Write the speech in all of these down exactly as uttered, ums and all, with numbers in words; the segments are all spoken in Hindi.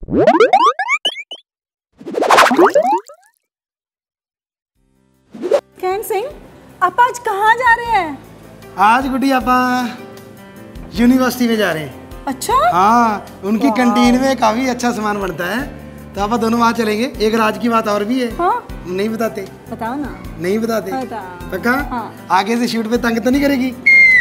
स्गैंत सिंह, आप आज कहाँ जा रहे हैं? आज गुड्डी आप यूनिवर्सिटी में जा रहे हैं। अच्छा? हाँ, उनकी कैंटीन में काफी अच्छा सामान बनता है, तो आप दोनों वहाँ चलेंगे। एक राज की बात और भी है। हाँ? नहीं बताते? बताओ ना। नहीं बताते? बता। पक्का? हाँ। आगे से शूट पे तंग तो नहीं करेगी?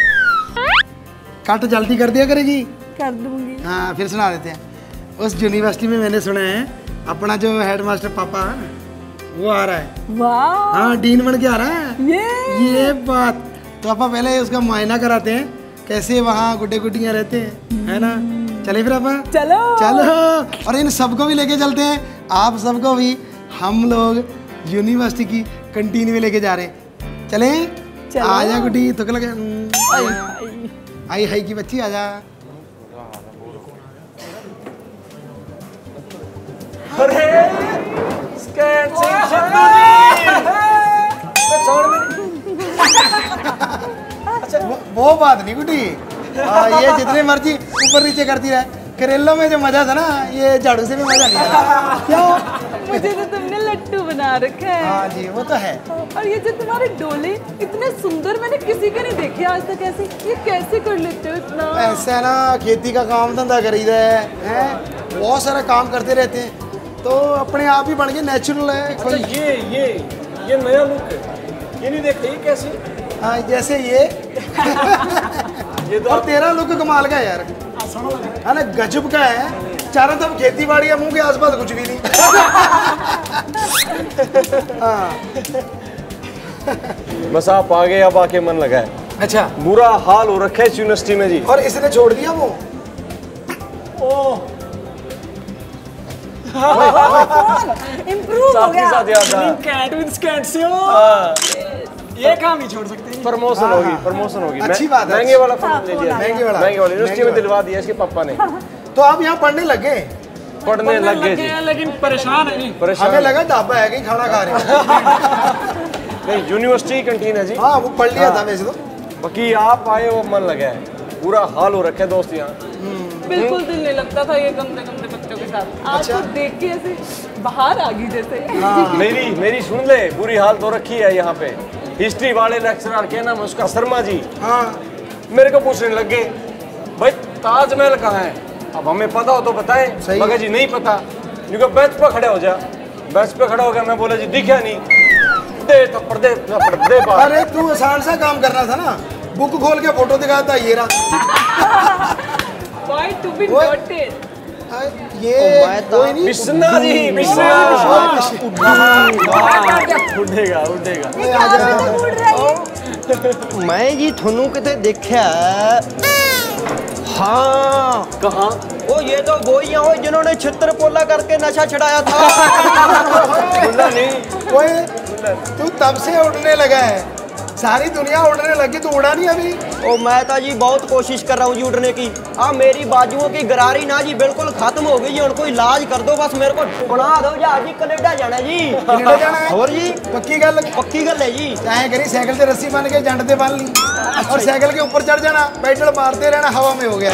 कट जल्दी कर दिया करेगी? कर दूंगी। हाँ, फिर सुना देते हैं। उस यूनिवर्सिटी में मैंने सुना है अपना जो हेडमास्टर पापा वो आ रहा है। वाह। हाँ, डीन बन के आ रहा है। ये ये बात तो आप पहले उसका मुआयना कराते हैं, कैसे वहाँ गुड्डे गुड्डियाँ रहते हैं, है ना? चले फिर आप चलो चलो। और इन सबको भी लेके चलते हैं, आप सबको भी हम लोग यूनिवर्सिटी की कैंटीन में लेके जा रहे हैं। चले? आजा गुड्डी, तो लगे आई हाई की बच्ची, आजा। अरे स्गैंत सिंह सिद्धू जी। वो, वो बात नहीं गुड्डी, ये जितने मर्जी ऊपर नीचे करती रहे, करेलों में जो मजा था ना, ये झाड़ू से भी मजा नहीं आया। क्यों? मुझे तो तुमने लट्टू बना रखा है। हाँ जी, वो तो है। और ये जो तुम्हारे डोले इतने सुंदर, मैंने किसी के नहीं देखे आज तक ऐसे। ये कैसे कर लेते हो इतना? ऐसा है ना, खेती का काम धंधा करीदा है, हैं? बहुत सारा काम करते रहते हैं, तो अपने आप ही बन के नेचुरल है। अच्छा, ये ये ये नया लुक है, ये नहीं देखते ये कैसे? हाँ, जैसे ये ये तो और तेरा लुक कमाल का है यार, है ना? गजब का है। चारों तरफ खेती बाड़ी है, मुंह के आसपास कुछ भी नहीं। हाँ। बस आप आगे, अब आके मन लगा है। अच्छा, बुरा हाल हो रखा है इस यूनिवर्सिटी में जी। और इसने छोड़ दिया वो। ओह, इम्प्रूव हो गया। कैंटीन स्गैंत से हो। ये काम नहीं छोड़ सकते। प्रमोशन हाँ, होगी, हाँ। प्रमोशन होगी। अच्छी बात है। महंगे वाला फोन हाँ, ले लिया, महंगे वाला महंगे वाला यूनिवर्सिटी में महंगे दिलवा दिया इसके पापा ने। तो आप यहाँ पढ़ने लगे? पढ़ने लग गए जी, लेकिन परेशान है नहीं। परेशान। हमें लगा ढाबा है कहीं खाना खा रहे हैं। नहीं, यूनिवर्सिटी कैंटीन है जी। हाँ, वो पढ़ लिया था वैसे तो। बाकी आप आए हो, मन लगा है। पूरा हाल हो रखा है दोस्त यहाँ। बिल्कुल दिल नहीं लगता था ये गंदे गंदे बच्चों के साथ। आज अच्छा। तो देख के ऐसे बाहर आ गई जैसे। मेरी मेरी सुन ले, बुरी हाल तो रखी है यहाँ पे। हिस्ट्री वाले लेक्चरर के नाम उसका शर्मा जी, हाँ, मेरे को पूछने लग गए, भाई ताजमहल कहाँ है? अब हमें पता हो तो बताएं। मगर जी नहीं पता। क्योंकि बेंच पे खड़े हो जा, बेंच पे खड़ा हो गया। मैं बोला जी दिखा नहीं, दे थप्पड़ दे थप्पड़ दे बात। अरे तू आसान सा काम करना था ना, बुक खोल के फोटो दिखाता ये रहा। Why to be noted? ये कोई नहीं। बिस्ना जी, बिस्ना उठेगा उठेगा। मैं जी थोनू किते देखा। हाँ, कहाँ? ओ ये तो वो ही हो जिन्होंने छित्र पोला करके नशा छड़ाया था। बोला नहीं। ओए, तू तब से उड़ने लगा है, सारी दुनिया उड़ने लगी, तू उड़ा नहीं अभी? ओ मैं तो जी बहुत कोशिश कर रहा हूँ जी उड़ने की। आ मेरी बाजुओं की गरारी ना जी बिल्कुल खत्म हो गई है, उनको इलाज कर दो बस, मेरे को बना दो जहाज जी, कनेडा जाना जी। कनेडा जाना है? और जी पक्की गल? पक्की गल है जी। चाहे करी साइकिल से रस्सी बांध के जंड पे बांध ली और साइकिल के ऊपर चढ़ जाना, पेडल मारते रहना, हवा में हो गया।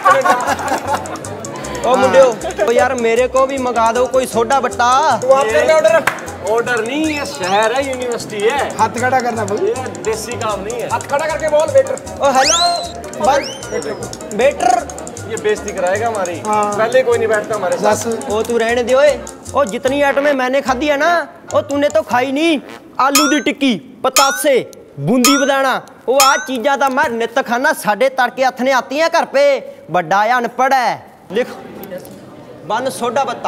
ओ मुंडियो, ओ यार मेरे को भी मंगा दो कोई सोडा बट्टा। तो आप करना ऑर्डर? ऑर्डर नहीं, ये शहर है, यूनिवर्सिटी है। हाथ खड़ा करना भाई, ये देसी काम नहीं है। हाथ खड़ा करके बोल वेटर। ओ हेलो बस बेटर, ये बेइज्जती कराएगा हमारी। हाँ। पहले कोई नहीं बैठता हमारे साथ। ओ तू रहने दे ओए। ओ जितनी आइटमें मैंने खाधी है ना, ओ तूने तो खाई नहीं। आलू दी टिक्की, पतासे, बूंदी बदाना, वो आ चीज़ा तो मैं नित खाना, साढ़े तड़के हथ ने आती हैं घर पे। बड़ा अनपढ़ है। लिख बन सोडा बत्ता।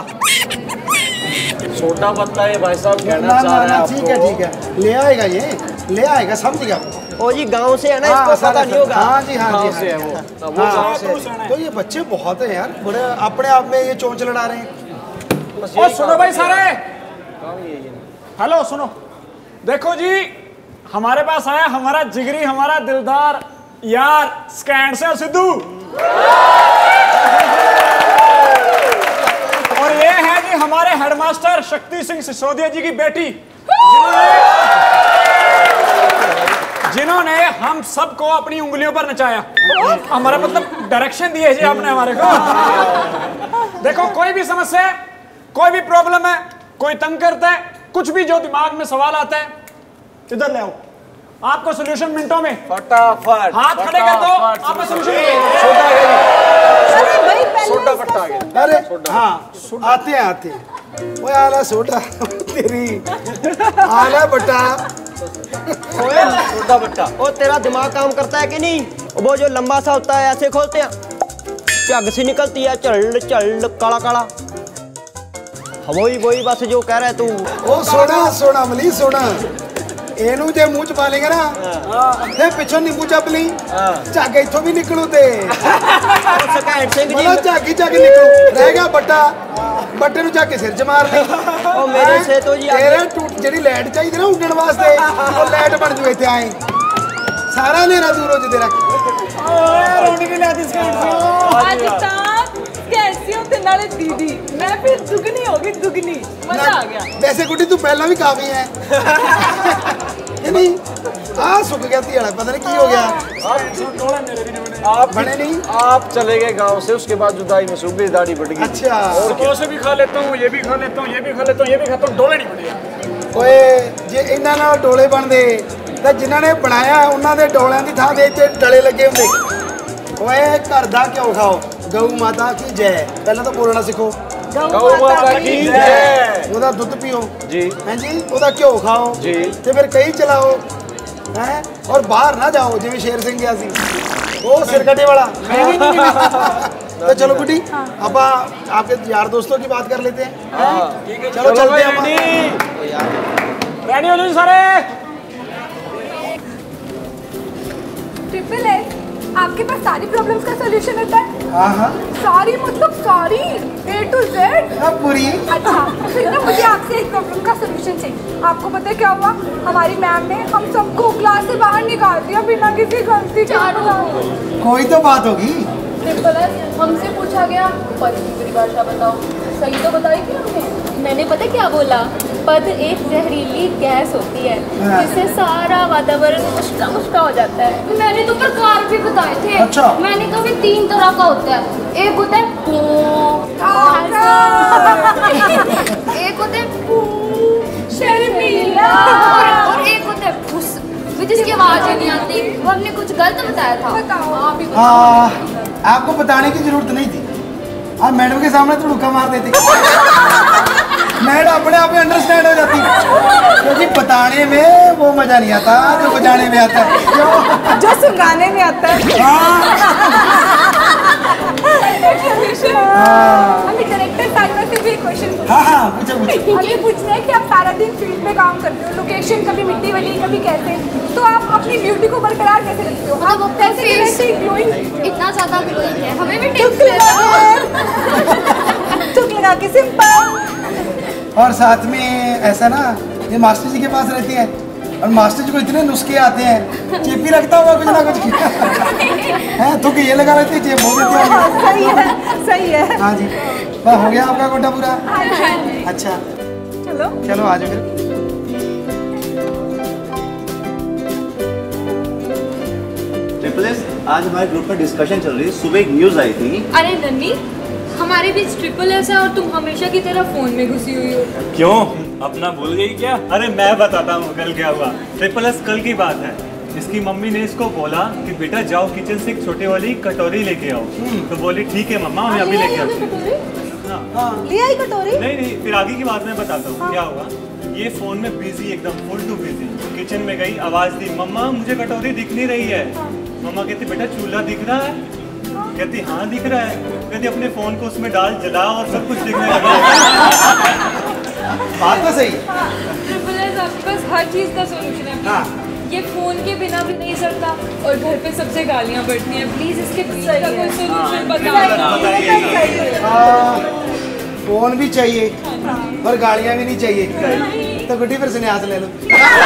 सोडा बत्ता है भाई साहब, कहना ना चाह ना रहे हैं ना, ठीक है ठीक है, ले आएगा ये, ले आएगा, समझ गया। ओ जी गांव से है ना, हाँ, इसको पता नहीं होगा। हाँ जी, हाँ गाँव जी, से है हाँ। वो। वो हाँ, गाँव से। तो ये बच्चे बहुत हैं यार, बड़े अपने आप में ये चोंच लड़ा रहे हैं। और सुनो भाई सारे, हेलो सुनो, देखो जी हमारे पास आया हमारा जिगरी, हमारा दिलदार यार स्गैंट सिंह सिद्धू। और ये है जी हमारे हेडमास्टर शक्ति सिंह सिसोदिया जी की बेटी, जिन्होंने जिन्होंने हम सबको अपनी उंगलियों पर नचाया। हमारा मतलब डायरेक्शन दिए जी आपने हमारे को। देखो कोई भी समस्या है, कोई भी प्रॉब्लम है, कोई तंग करता है, कुछ भी जो दिमाग में सवाल आता है, इधर ले आओ, आपको सोल्यूशन मिनटों में। फटाफट हाथ खड़े कर दो, आपको सोल्यूशन। अरे भाई पहले सोडा इसका फटा गया। सोडा- अरे हाँ आते हैं आते हैं वो आला सोडा तेरी आला बटा सोडा बट्टा। ओ तेरा दिमाग काम करता है कि नहीं? वो जो लंबा सा होता है ऐसे खोलते हैं, झग सी निकलती है, चल चल काला काला। वही वही बस जो कह रहा है तू। ਉਹ ਸੋਨਾ ਸੋਨਾ ਮਲੀ ਸੋਨਾ ਇਹਨੂੰ ਜੇ ਮੂੰਹ ਚ ਪਾ ਲੇਗਾ ਨਾ ਤੇ ਪਿੱਛੋਂ ਨਿੰਬੂ ਚੱਪ ਲਈ ਝੱਗ ਇੱਥੋਂ ਵੀ ਨਿਕਲੂ ਤੇ ਸਘੈਂਟ ਸਿੰਘ ਜੀ ਮਤਲਬ ਝੱਗ ਹੀ ਝੱਗ ਨਿਕਲੂ ਰਹਿ ਗਿਆ ਬੱਟਾ ਬੱਟੇ ਨੂੰ ਝੱਗ ਕੇ ਸਿਰ ਚ ਮਾਰ ਲਈ ਉਹ ਮੇਰੇ ਸੇ ਤੋਂ ਜੀ ਤੇਰੇ ਟੂਟ ਜਿਹੜੀ ਲਾਈਟ ਚਾਹੀਦੀ ਨਾ ਉੱਡਣ ਵਾਸਤੇ ਉਹ ਲਾਈਟ ਬਣ ਜੂ ਇੱਥੇ ਆਏ ਸਾਰਾ ਹਨੇਰਾ ਦੂਰ ਹੋ ਜੂ ਤੇਰਾ ਓਏ ਰੋਣੀ ਵੀ ਲਿਆਦੀ ਸਗੈਂਟ ਸਿੰਘ। आज तक कैसी हो ते नाले दीदी, मैं फिर दुगनी होगी दुगनी, मजा आ गया। वैसे गुड्डी तू पहला भी काफी है ये नहीं आ सुख गया थी पता नहीं की हो गया आप बने नहीं आप चले गए गांव से, उसके बाद जुदाई में सूबे दाढ़ी बढ़ गई। अच्छा समोसे भी खा लेता हूँ, ये भी खा लेता हूँ, ये भी खा लेता हूँ, ये भी खाता हूँ, डोले नहीं पड़ेगा। ਓਏ ਜੇ ਇਹਨਾਂ ਨਾਲ ਡੋਲੇ ਬਣਦੇ ਤਾਂ ਜਿਨ੍ਹਾਂ ਨੇ ਬਣਾਇਆ ਉਹਨਾਂ ਦੇ ਡੋਲਿਆਂ ਦੀ ਥਾਂ ਦੇ ਇੱਥੇ ਡਲੇ ਲੱਗੇ ਹੁੰਦੇ। ਓਏ ਘਰ ਦਾ ਘਿਓ ਖਾਓ, ਗਊ ਮਾਤਾ ਕੀ ਜੈ। ਪਹਿਲਾਂ ਤਾਂ ਬੋਲਣਾ ਸਿੱਖੋ। गौ माता की जय। ਉਹਦਾ ਦੁੱਧ ਪੀਓ जी ਹਾਂਜੀ, ਉਹਦਾ ਘਿਓ ਖਾਓ जी। ਤੇ ਫਿਰ ਕਈ ਚਲਾਓ ਹੈ ਔਰ ਬਾਹਰ ਨਾ ਜਾਓ ਜਿਵੇਂ ਸ਼ੇਰ ਸਿੰਘ ਗਿਆ ਸੀ ਉਹ ਸਿਰਕਟੇ ਵਾਲਾ। तो चलो गुड्डी अब आपके यार दोस्तों की बात कर लेते हैं। चलो चलते हैं अपन। रेडी हो जाओ सारे। ट्रिपल ए, आपके पास सारी प्रॉब्लम्स का सॉल्यूशन होता है? हाँ हाँ सारी मतलब सारी ए टू जेड? अब पूरी। अच्छा, फिर ना मुझे आपसे एक प्रॉब्लम का सॉल्यूशन चाहिए। आपको पता है क्या हुआ? हमारी मैम ने हम सबको क्लास से बाहर निकाल दिया बिना किसी गलती के। कोई तो बात होगी। ट्रिपल एस हमसे पूछा गया पद की परिभाषा बताओ, सही तो बताई थी हमने। मैंने पता क्या बोला? पद एक जहरीली गैस होती है जिससे सारा वातावरण मुश्का मुश्का हो जाता है। मैंने तो प्रकार भी बताए थे। अच्छा। मैंने कहा भी तीन तरह का होता है, एक होता है पू, एक होता है पू, शर्मीला, और, और एक होता है फुस, जिसकी आवाज ही नहीं आती। वो हमने कुछ गलत बताया था। बताओ आप ही बताओ। हाँ आपको बताने की जरूरत नहीं थी, आप मैडम के सामने तो रुका मार देते। मैडम अपने आप में अंडरस्टैंड हो जाती, क्योंकि बताने में वो मजा नहीं आता जो बजाने में आता है। क्यों? जो सुनाने में आता है। हमें डायरेक्टर साइबर से भी एक क्वेश्चन हाँ हाँ पूछो पूछो। हमें पूछना है कि आप सारा दिन फील्ड में काम करते हो, लोकेशन कभी मिट्टी वाली कभी कैसे, तो आप अपनी ब्यूटी को बरकरार कैसे रखते हो? आप कैसे कैसे ग्लोइंग इतना ज्यादा ग्लोइंग है, हमें भी टुक टिप्स लगा टुक लगा के सिंपल। और साथ में ऐसा ना ये मास्टर जी के पास रहती है और मास्टर जी को इतने नुस्खे आते हैं, चेपी रखता हुआ कुछ ना कुछ है तो कि ये लगा लेती है, चेप हो देती है। सही है सही है। हाँ जी बस हो गया आपका गोटा पूरा। अच्छा चलो चलो आ जाओ फिर। ट्रिपल एस आज हमारे ग्रुप में डिस्कशन चल रही है, सुबह एक न्यूज आई थी। अरे नन्नी, हमारे बीच ट्रिपल एस है और तुम हमेशा की तरह फोन में घुसी हुई हो। क्यों अपना भूल गई क्या? अरे मैं बताता हूँ कल क्या हुआ। ट्रिपल एस कल की बात है, इसकी मम्मी ने इसको बोला कि बेटा जाओ किचन से एक छोटी वाली कटोरी लेके आओ। तो बोली ठीक है मम्मा मैं अभी लेके आती हूँ। हाँ ले आई कटोरी। नहीं नहीं फिर आगे की बात मैं बताता हूँ क्या हुआ। ये फोन में बिजी एकदम फुल टू बिजी। किचन में गई, आवाज दी मम्मा मुझे कटोरी दिख नहीं रही है। मम्मा कहती बेटा चूल्हा दिख रहा है? कहती हाँ दिख रहा है। कहती अपने फोन को उसमें डाल जला और सब कुछ दिखने लगा। बात तो सही। ट्रिपल एस आपके पास हर चीज का सोल्यूशन है। हाँ। ये फोन के बिना भी नहीं चलता और घर पे सबसे गालियाँ पड़ती हैं। प्लीज इसके पीछे का कोई सोल्यूशन बताओ। फोन भी चाहिए और गालियाँ भी नहीं चाहिए तो गुड्डी फिर संन्यास ले लो।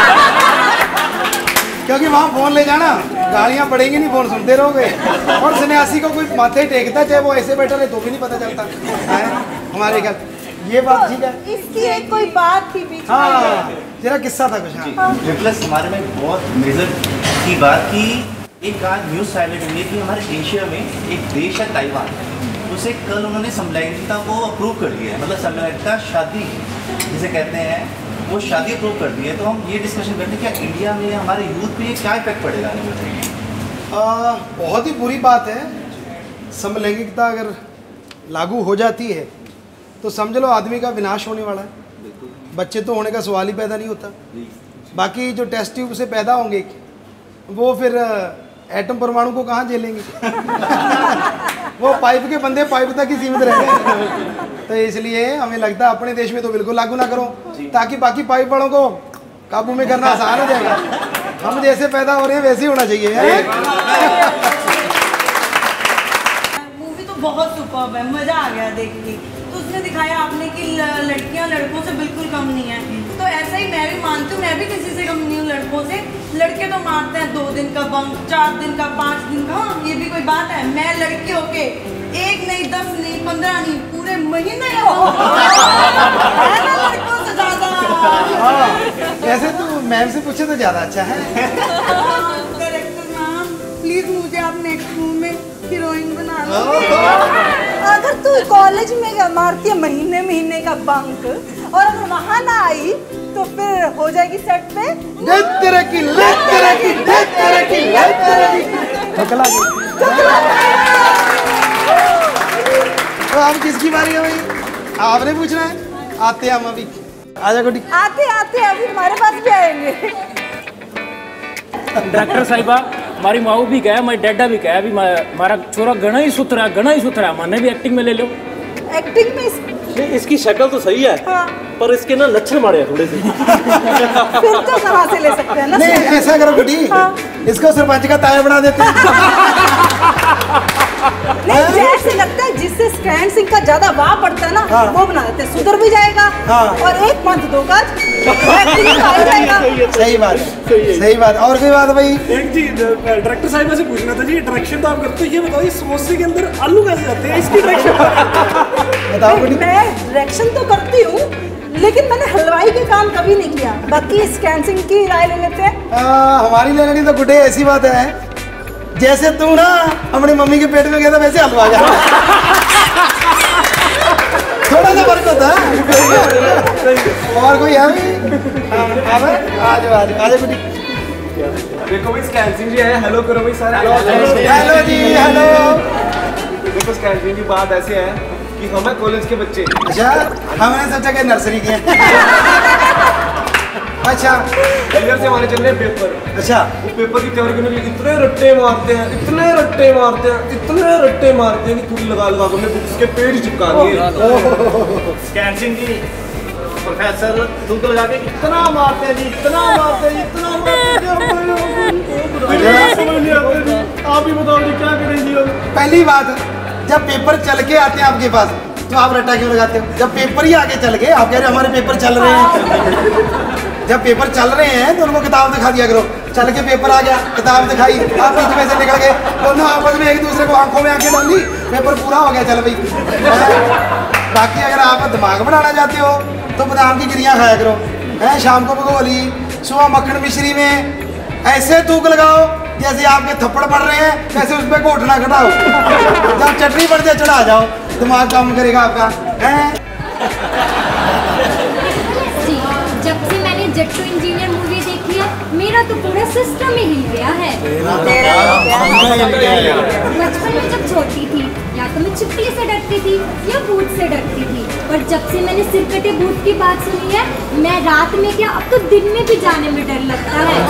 क्योंकि वहाँ फोन ले जाना गालियाँ पड़ेंगी नहीं, फोन सुनते रहोगे। और सन्यासी को कोई माथे टेकता चाहे वो ऐसे बैठा रहे तो भी नहीं पता चलता है हमारे घर। ये बात ठीक है। इसकी एक कोई बात थी बीच में। हाँ जरा किस्सा था कुछ। हाँ ट्रिपल एस हमारे में बहुत मेजर की बात की एक आज न्यूज साइलेंट हुई है कि हमारे एशिया में एक देश है ताइवान, से कल उन्होंने समलैंगिकता को अप्रूव कर दिया है, मतलब समलैंगिकता शादी जिसे कहते हैं वो शादी अप्रूव कर दी है। तो हम ये डिस्कशन करते हैं क्या इंडिया में हमारे यूथ पे ये क्या इफेक्ट पड़ेगा? आ, बहुत ही बुरी बात है। समलैंगिकता अगर लागू हो जाती है तो समझ लो आदमी का विनाश होने वाला है। बच्चे तो होने का सवाल ही पैदा नहीं होता। बाकी जो टेस्ट ट्यूब से पैदा होंगे वो फिर एटम परमाणु को कहाँ झेलेंगे? वो पाइप के बंदे पाइप तक ही सीमित रह गए। तो इसलिए हमें लगता है अपने देश में तो बिल्कुल लागू ना करो, ताकि बाकी पाइप वालों को काबू में करना आसान हो जाएगा। हम जैसे पैदा हो रहे हैं वैसे ही होना चाहिए। मूवी तो बहुत सुपर्ब है, मजा आ गया देख के। तो उसने दिखाया आपने कि लड़कियां लड़कों से बिल्कुल कम नहीं है। तो ऐसा ही मैं भी मानती हूँ, मैं भी किसी से कम नहीं हूँ लड़कों से। लड़के तो मारते हैं दो दिन का बंक, चार दिन का, पाँच दिन का। हाँ, ये भी कोई बात है? मैं लड़की होके एक नहीं, दस नहीं, पंद्रह नहीं, पूरे महीने लड़कों से ज्यादा। वैसे तो मैम से पूछे तो ज्यादा अच्छा है। डायरेक्टर मैम प्लीज मुझे आप नेक्स्ट मूवी में हीरोइन बना लो। अगर तू कॉलेज में मारती है महीने महीने का बंक और अगर वहाँ ना आई तो फिर हो जाएगी सेट पे ले तेरे की ले तेरे की ले तेरे की ले तेरे की ठकला गई। तो अब किसकी बारी है भाई? आपने पूछना है। आते हैं हम अभी। आजा गुड्डी। आते आते अभी हमारे पास भी आएंगे। डॉक्टर साहिबा हमारी माऊ भी गया, हमारी डैडा भी गया। अभी हमारा छोरा घना ही सुथरा घना ही सुथरा, मैंने भी एक्टिंग में ले लो। एक्टिंग में इस... इसकी शक्ल तो सही है। हाँ। पर इसके ना लक्षण मारे थोड़े से। फिर तो कहाँ से ले सकते हैं ना? नहीं ऐसा करो गुड्डी, हाँ। इसको सरपंच का ताया बना देते हैं। नहीं जैसे लगता है जिससे स्गैंट सिंह का ज्यादा वाह पड़ता है ना, हाँ। वो बना देते हैं, सुधर भी जाएगा। हाँ। और एक मंथ दो का सही बात है, सही बात। और कोई बात भाई? एक चीज डायरेक्टर साहब से पूछना था जी, डायरेक्शन तो आप करते हो, ये बताओ ये समोसे के अंदर आलू कैसे जाते हैं? इसकी डायरेक्शन बताओ। मैं डायरेक्शन तो करती हूँ लेकिन मैंने हलवाई के काम कभी नहीं किया। बाकी स्गैंट सिंह की राय ले लेते हैं। हमारी ले लेनी तो गुड्डे ऐसी बात है जैसे तू ना अपनी मम्मी के पेट में गया था वैसे हलवा गया। थोड़ा सा फर्क होता है। और कोई है आज आज आज गुड्डी देखो भाई स्गैंट सिंह जी है। हेलो करो भाई सारे। हेलो जी हेलो। देखो स्गैंट सिंह जी बात ऐसे है कि हम है कॉलेज के बच्चे। अच्छा हमने सोचा कि नर्सरी के। अच्छा इधर से हमारे चल रहे पेपर। अच्छा वो पेपर की तैयारी करने के लिए इतने रट्टे मारते हैं इतने रट्टे मारते हैं इतने रट्टे मारते हैं कि पूरी लगा लगा हमने बुक्स के पेज चिपका दिए। स्गैंट सिंह जी प्रोफेसर थूक लगा के इतना मारते हैं जी, इतना मारते हैं, इतना मारते हैं। आप ही बताओ जी क्या करेंगे? पहली बात जब पेपर चल के आते हैं आपके पास तो आप रट्टा क्यों लगाते हो? जब पेपर ही आगे चल गए आप कह रहे हमारे पेपर चल रहे हैं। जब पेपर चल रहे हैं तो उनको किताब दिखा दिया करो। चल के पेपर आ गया, किताब दिखाई, आप बीच में से निकल गए, दोनों आपस में एक दूसरे को आंखों में आंखें डाल दी, पेपर पूरा हो गया, चल भाई। बाकी अगर आप दिमाग बढ़ाना चाहते हो तो बादाम की गिरियाँ खाया करो, है शाम को भगोली, सुबह मक्खन मिश्री में ऐसे थूक लगाओ जैसे आपके थप्पड़ पड़ रहे हैं, वैसे उस पर घोटना घटाओ। जब चटनी पड़ जाए चढ़ा जाओ, दिमाग काम करेगा आपका। है जब से मैंने जट्टू इंजीनियर मूवी देखी है मेरा तो पूरा सिस्टम ही हिल गया है। बचपन में जब छोटी थी या तो मैं छिपकली से डरती थी या भूत से डरती थी, पर जब से मैंने सिरकटे भूत की बात सुनी है मैं रात में क्या अब तो दिन में भी जाने में डर लगता है।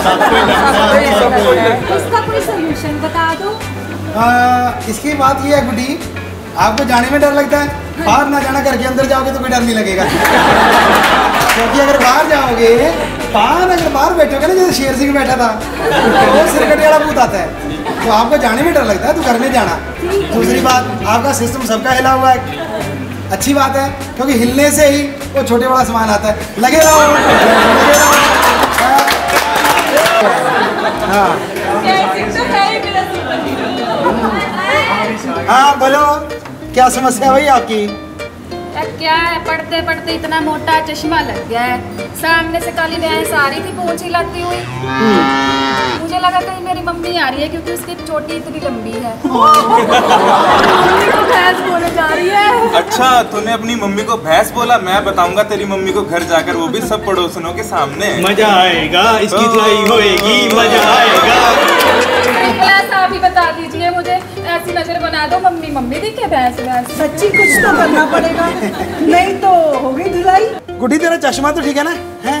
इसका कोई सोल्यूशन बता दो। इसकी बात ये है गुड्डी, आपको जाने में डर लगता है, बाहर ना जाना, घर के अंदर जाओगे तो कोई डर नहीं लगेगा। क्योंकि अगर बाहर जाओगे, बाहर अगर बाहर बैठोगे ना जैसे शेर सिंह बैठा था तो सिरकटे वाला भूत आता है, तो आपको जाने में डर लगता है तो घर में जाना। दूसरी बात आपका सिस्टम सबका हिला हुआ है, अच्छी बात है क्योंकि हिलने से ही वो छोटे बड़ा सामान आता है। लगे रहो, लगे रहो। हाँ हाँ बोलो क्या समस्या है भाई आपकी? क्या है, पढ़ते पढ़ते इतना मोटा चश्मा लग गया है। सामने से काली भैंस आ रही थी पूंछ हिलाती हुई, मुझे लगा कहीं मेरी मम्मी आ रही है क्योंकि उसकी चोटी इतनी लंबी है। मम्मी को भैंस बोले जा रही है। अच्छा, तूने अपनी मम्मी को भैंस बोला? मैं बताऊंगा तेरी मम्मी को घर जाकर, वो भी सब पड़ोसनों के सामने। मजा आएगा, इसकी धुलाई होएगी, मजा आएगा। आप ही बता दीजिए मुझे, ऐसी नजर बना दो मम्मी मम्मी दिखे भैंस भैंस। सच्ची कुछ तो करना पड़ेगा, नहीं तो हो गई धुलाई। गुड्डी तेरा चश्मा तो ठीक है ना? है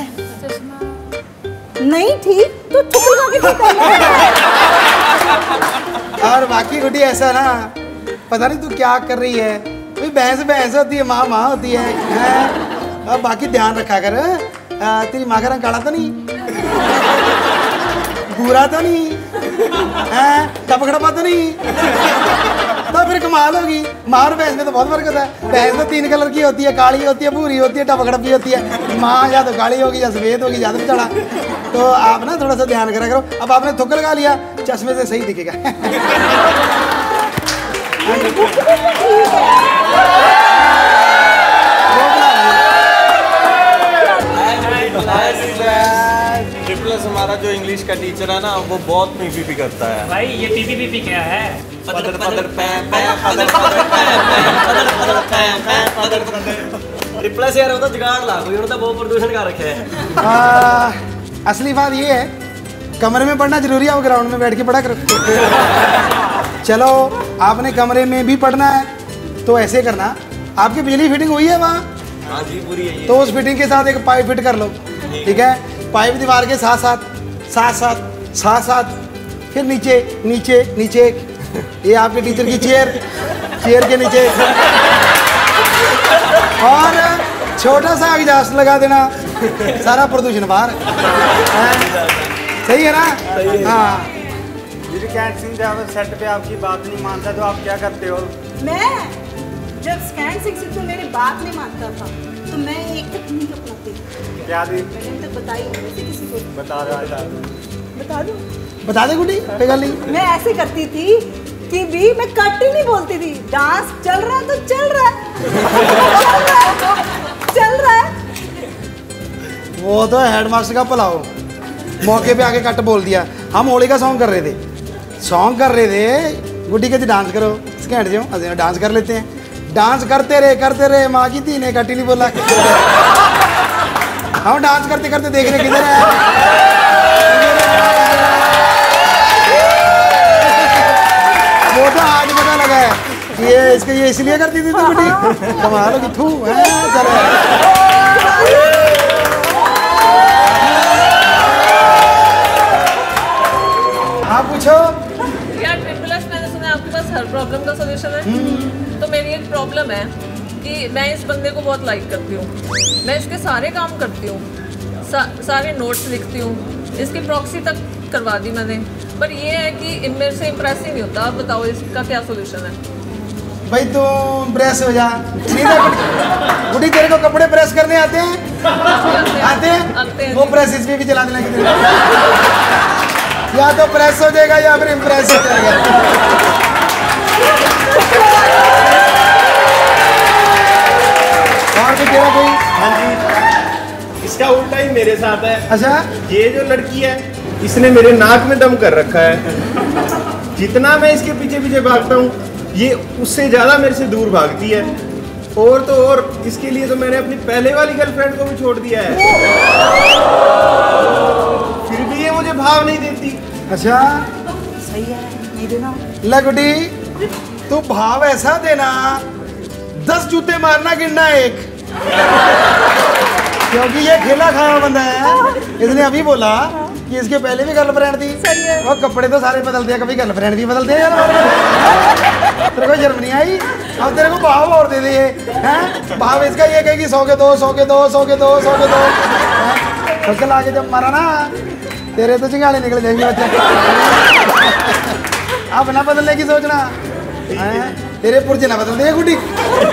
नहीं ठीक तो थुक लगा के ठीक है। और बाकी गुड्डी ऐसा ना, पता नहीं तू क्या कर रही है। भाई भैंस भैंस होती है, माँ माँ होती है, है? और बाकी ध्यान रखा कर। आ, तेरी माँ का रंग काला तो नहीं, भूरा तो नहीं है, टपकड़पा तो नहीं, तो फिर कमाल होगी। माँ और भैंस में तो बहुत फर्क होता है। भैंस तो तीन कलर की होती है, काली होती है, भूरी होती है, टपकड़पी होती है। माँ या तो काली होगी या सफेद होगी, या तो चढ़ा। तो आप ना थोड़ा सा ध्यान करा करो। अब आपने थुक लगा लिया, चश्मे से सही दिखेगा। प्लस हमारा जो इंग्लिश का टीचर है ना, वो बहुत पीपीपी करता है। भाई ये पीपीपी क्या है? पदर पदर पै पै पदर पदर पै पै पदर पदर पै पै पदर पदर। रिप्लेस यार वो तो जुगाड़ ला कोई, उन्होंने बहुत प्रदूषण कर रखे है। आ, असली बात ये है, कमरे में पढ़ना जरूरी है, वो ग्राउंड में बैठ के पढ़ा करो। चलो आपने कमरे में भी पढ़ना है तो ऐसे करना, आपकी बिजली फिटिंग हुई है वहाँ? हाँ जी पूरी है। तो उस फिटिंग के साथ एक पाइप फिट कर लो, ठीक है? पाइप दीवार के साथ साथ साथ साथ साथ साथ फिर नीचे नीचे नीचे। ये आपके टीचर की चेयर, चेयर के नीचे। और छोटा सा एग्जॉस्ट लगा देना, सारा प्रदूषण बाहर। सही है ना? हाँ। स्गैंट सिंह जब सेट पे आपकी बात नहीं मानता तो आप क्या करते हो? मैं जब स्गैंट सिंह सिद्धू मेरी बात नहीं मानता था तो मैं एक तकनीक अपनाती थी। क्या दी? मैंने तो बताई नहीं किसी को। बता रहा बता दूं? बता दे गुड्डी, कोई गल नहीं। मैं ऐसे करती थी कि भी मैं कट ही नहीं बोलती थी। डांस चल रहा है तो चल रहा है, चल रहा है, चल रहा है। वो तो हेडमास्टर का भला हो, मौके पे आके कट बोल दिया। हम होली का सॉन्ग कर रहे थे, सॉन्ग कर रहे थे, गुड्डी कहती डांस करो, स्गैंट जो अरे डांस कर लेते हैं। डांस करते रहे करते रहे, माँ की थी ने कट ही नहीं बोला। हम डांस करते करते देख रहे किधर है। वो तो आज पता लगा है कि ये इसके ये इसलिए करती थी तो गुड्डी कमाल होगी। थू है चलो। हाँ पूछो यार। ट्रिपल एस मैंने सुना आपके पास हर प्रॉब्लम का सॉल्यूशन है। तो मेरी एक प्रॉब्लम है कि मैं इस बंदे को बहुत लाइक करती हूँ, मैं इसके सारे काम करती हूँ, सा, सारे नोट्स लिखती हूँ, इसकी प्रॉक्सी तक करवा दी मैंने, पर ये है कि मेरे से इम्प्रेस ही नहीं होता। आप बताओ इसका क्या सोल्यूशन है? भाई तू प्रेस हो जा। गुड्डी तेरे को कपड़े प्रेस करने आते हैं? आते हैं, आते हैं। वो प्रेस इसमें भी चला देना कितने, या तो प्रेस हो जाएगा या फिर इम्प्रेस हो जाएगा। और भी तेरा कोई? हाँ जी, इसका उल्टा ही मेरे साथ है। अच्छा, ये जो लड़की है इसने मेरे नाक में दम कर रखा है। जितना मैं इसके पीछे पीछे भागता हूँ ये उससे ज्यादा मेरे से दूर भागती है। और तो और इसके लिए तो मैंने अपनी पहले वाली गर्लफ्रेंड को भी छोड़ दिया है, फिर भी ये मुझे भाव नहीं देती। अच्छा सही है, नहीं देना। लगुडी तू भाव ऐसा देना, दस जूते मारना गिनना एक, क्योंकि ये खेला खाया बंदा है। इसने अभी बोला कि इसके पहले भी गर्लफ्रेंड थी। वो कपड़े तो सारे बदलते हैं, कभी गर्लफ्रेंड भी बदलते हैं यार। तेरे को शर्म नहीं आई? अब तेरे को भाव और दे दे हैं। भाव इसका ये कहेगी सौ के दो, सौ के दो, सौ के दो, सौ के दो। फसल आगे जब मारा ना तेरे तो चिंगाड़े निकल जाएंगे बच्चे। अब ना बदलने की सोचना है, तेरे पुरजे ना बदल दे गुड्डी।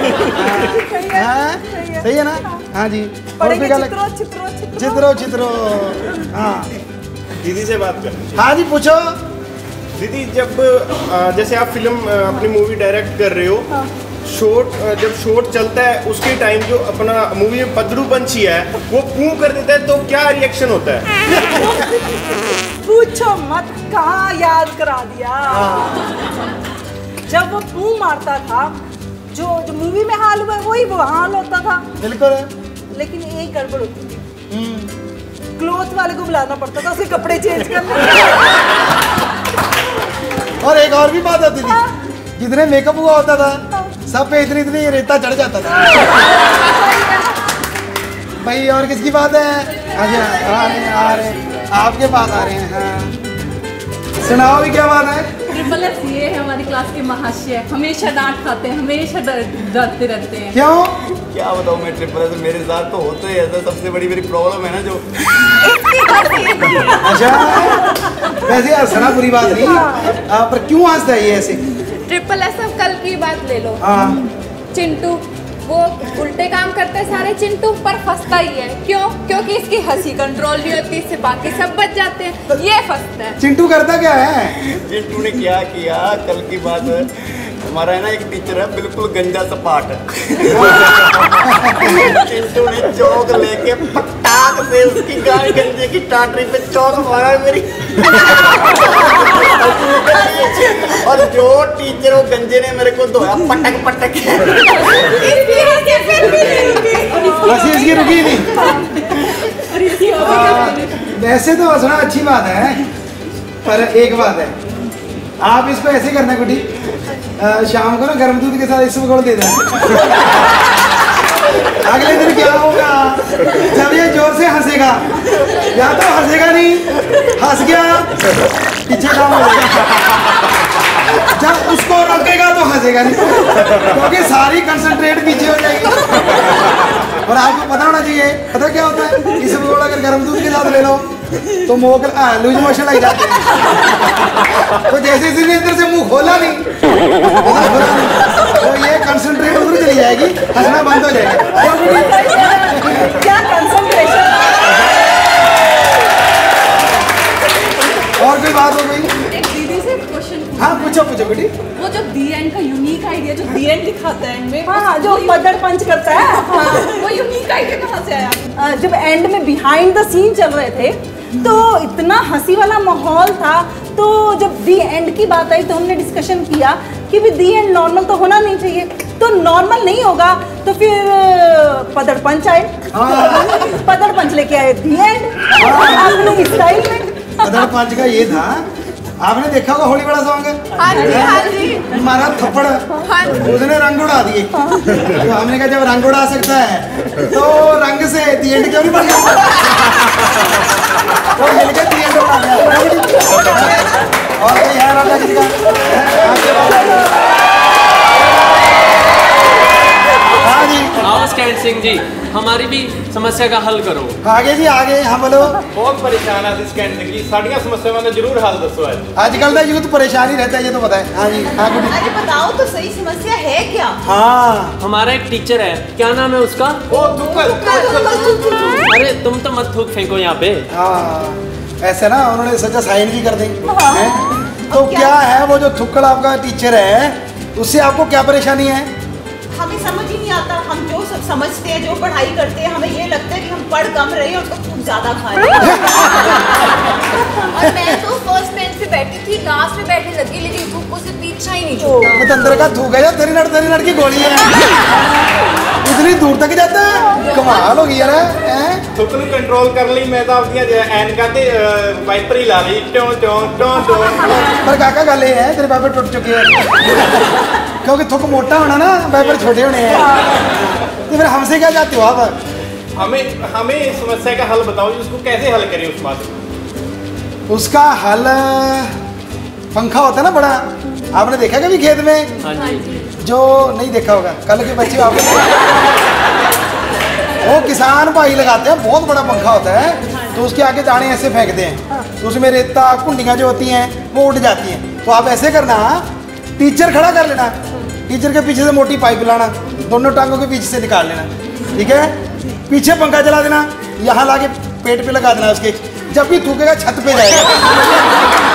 सही है ना? हाँ जी। और भी गल चित्रो चित्रो। हाँ दीदी से बात कर। हाँ जी पूछो। दीदी जब जैसे आप फिल्म अपनी मूवी डायरेक्ट कर रहे हो शॉट जब शॉट चलता है उसके टाइम जो अपना मूवी में पदरू पंछी है वो पू कर देता है, तो क्या रिएक्शन होता है? पूछो मत, कहाँ याद करा दिया। जब वो पू मारता था, जो जो मूवी में हाल हुआ वही वो हाल होता था। बिल्कुल। लेकिन एक गड़बड़ होती थी, क्लोथ वाले को बुलाना पड़ता था उसके कपड़े चेंज करने। और एक और भी बात होती थी, जितने मेकअप हुआ होता था सब पे इतनी इतनी रेता चढ़ जाता था। भाई और किसकी बात है? अच्छा आ रहे आ रहे आपके पास आ रहे हैं। हाँ सुनाओ भी क्या बात है? ट्रिपल एस ये है हमारी क्लास के महाशय, हमेशा डांट खाते हैं, हमेशा डरते रहते हैं। क्यों? क्या बताऊँ मैं, ट्रिपल एस मेरे साथ तो होता ही ऐसा। सबसे बड़ी मेरी प्रॉब्लम है ना जो अच्छा वैसे हंसना बुरी बात नहीं, आ, पर क्यों हंसता है ये ऐसे? ट्रिपल एस अब कल की बात ले लो। हाँ चिंटू वो उल्टे काम करते हैं सारे चिंटू, पर फंसता ही है। क्यों? क्योंकि इसकी हंसी कंट्रोल नहीं होती, इससे बाकी सब बच जाते हैं, ये फंसता है। चिंटू करता क्या है? चिंटू ने क्या किया, कल की बात है, हमारा है ना एक टीचर है बिल्कुल गंजा सपाट है। चिंटू ने चौक लेके पटाक से उसकी गाय गंजे की टाटरी पे चौक मारा है मेरी। और जो टीचर वो गंजे ने मेरे को धोया पटक पटक के। हंसी इसकी रुकी नहीं। वैसे तो हंसना अच्छी बात है, पर एक बात है, आप इसको ऐसे करना गुड्डी, शाम को ना गर्म दूध के साथ इसको गोल दे देना। अगले दिन क्या होगा, जब ये जोर से हंसेगा, या तो हंसेगा नहीं, हंस गया पीछे काम हो जाएगा। जब उसको रोकेगा तो हंसेगा नहीं, क्योंकि सारी कंसंट्रेट पीछे हो जाएगी। और आपको पता होना चाहिए, पता क्या होता है, इसको अगर गर्म दूध के साथ ले लो तो मुंह लूज मोशन लग जाते हैं। तो जैसे इसने इधर से मुंह खोला नहीं, खोला नहीं तो ये कंसंट्रेट उधर चली जाएगी, हंसना बंद हो जाएगा। क्या कंसंट्रेशन। और कोई बात हो गई? एक दीदी से क्वेश्चन। हाँ पूछो पूछो बेटी। वो जो दी एंड का यूनिक आइडिया जो दी एंड दिखाता है इनमें, हाँ जो पदड़ पंच करता है, हाँ वो यूनिक आइडिया कहाँ से आया? जब एंड में बिहाइंड द सीन चल रहे थे तो इतना हंसी वाला माहौल था, तो जब दी एंड की बात आई तो हमने डिस्कशन किया कि भी दी एंड नॉर्मल तो होना नहीं चाहिए, तो नॉर्मल नहीं होगा तो फिर पदड़ पंच आए। पदड़ पंच लेके आए दी एंड अपने स्टाइल में। पदड़ पंच का ये था, आपने देखा होगा होली वाला सॉन्ग? हाँ जी हाँ जी। मारा थप्पड़, उसने रंग उड़ा दिए। तो हमने कहा जब रंग उड़ा सकता है तो रंग से दी एंड क्यों नहीं बन गया? तो मिलकर दी एंड उड़ा गया। और कोई है राजा जी का? हाँ जी। आओ स्कैंट सिंह जी, हमारी भी समस्या का हल करो। आगे जी आगे, हाँ बोलो। बहुत परेशान है स्कैंट सिंह जी, साड़ियाँ समस्या में जरूर हल दसो आज। आजकल का यूथ परेशान ही रहता है, ये तो पता है। हाँ जी हाँ गुड। अरे बताओ तो सही समस्या है क्या? हाँ हमारा एक टीचर है, क्या नाम है उसका? ओ दुक्कल। अरे तुम तो मत थूक फेंको यहाँ पे। हाँ ऐसे ना उन्होंने सोचा साइन भी कर देंगे। तो क्या है वो जो थुक्कड़ आपका टीचर है, उससे आपको क्या परेशानी है? हमें समझ ही नहीं आता, हम जो सब समझते हैं, जो पढ़ाई करते हैं, हमें ये लगता है कि हम पढ़ कम रहे हैं और उसको खूब ज्यादा खा रहे और मैं तो फर्स्ट बेंच पे बैठी थी, लास्ट में बैठने लगी, लेकिन भूख को से पीछा ही नहीं छूटा। वो अंदर का थूक है, तेरी नड़ तेरी नड़ की गोली है। इतनी दूर तक जाता है, कमाल हो गई यार। थुक ਨੂੰ ਕੰਟਰੋਲ ਕਰਨ ਲਈ ਮੈਂ ਤਾਂ ਆਪਣੀਆਂ ਐਨਕਾਂ ਤੇ ਵਾਈਪਰ ਹੀ ਲਾ ਲਈ, ਟੋਂ ਟੋਂ ਟੋਂ ਟੋਂ। पर काका गल ये है, तेरे वाइपर टूट चुके हैं, क्योंकि थुक मोटा होना ना, वाइपर छोटे होने हैं। तो फिर हमसे क्या चाहते हो आप? हमें हमें समस्या का हल बताओ जी, उसको कैसे हल करें उस बात को? उसका हल पंखा होता है ना बड़ा, आपने देखा कभी खेत में? हाँ जी। जो नहीं देखा होगा, कल के बच्चे आपको वो किसान भाई लगाते हैं, बहुत बड़ा पंखा होता है, तो उसके आगे दाने ऐसे फेंकते हैं, तो उसमें रेता कुंडियाँ जो होती हैं वो उड़ जाती हैं। तो आप ऐसे करना, टीचर खड़ा कर लेना, टीचर के पीछे से मोटी पाइप लाना, दोनों टांगों के पीछे से निकाल लेना, ठीक है? पीछे पंखा चला देना, यहाँ ला के पेट पे लगा देना उसके, जब भी थूकेगा छत पे जाएगा।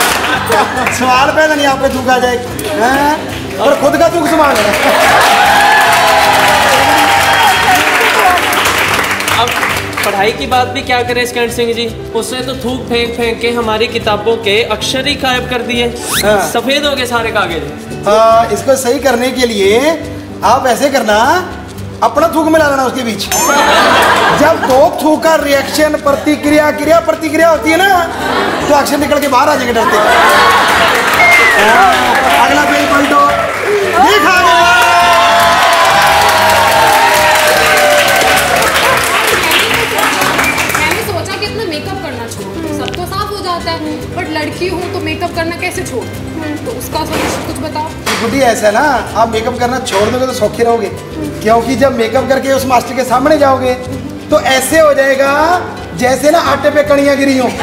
सवाल पैदा नहीं, आप पे थूका जाए, और खुद का थूक संभाल लेना। पढ़ाई की बात भी क्या करें स्कैंट सिंह जी, उसने तो थूक फेंक फेंक के हमारी किताबों के अक्षर ही गायब कर दिए। हाँ। सफेद हो गए सारे कागज। हाँ, इसको सही करने के लिए आप ऐसे करना, अपना थूक मिला लेना उसके बीच। जब दो थूक का रिएक्शन, प्रतिक्रिया क्रिया प्रतिक्रिया होती है ना, तो अक्षर निकल के बाहर आ जाएंगे डरते। अगला पेज पलटो, देखा बट लड़की हूँ तो मेकअप करना कैसे छोड़, तो उसका सोल्यूशन कुछ बताओ। गुड्डी ऐसा है ना, आप मेकअप करना छोड़ दोगे तो सौखे रहोगे, क्योंकि जब मेकअप करके उस मास्टर के सामने जाओगे तो ऐसे हो जाएगा जैसे ना आटे पे कणियां गिरी हो।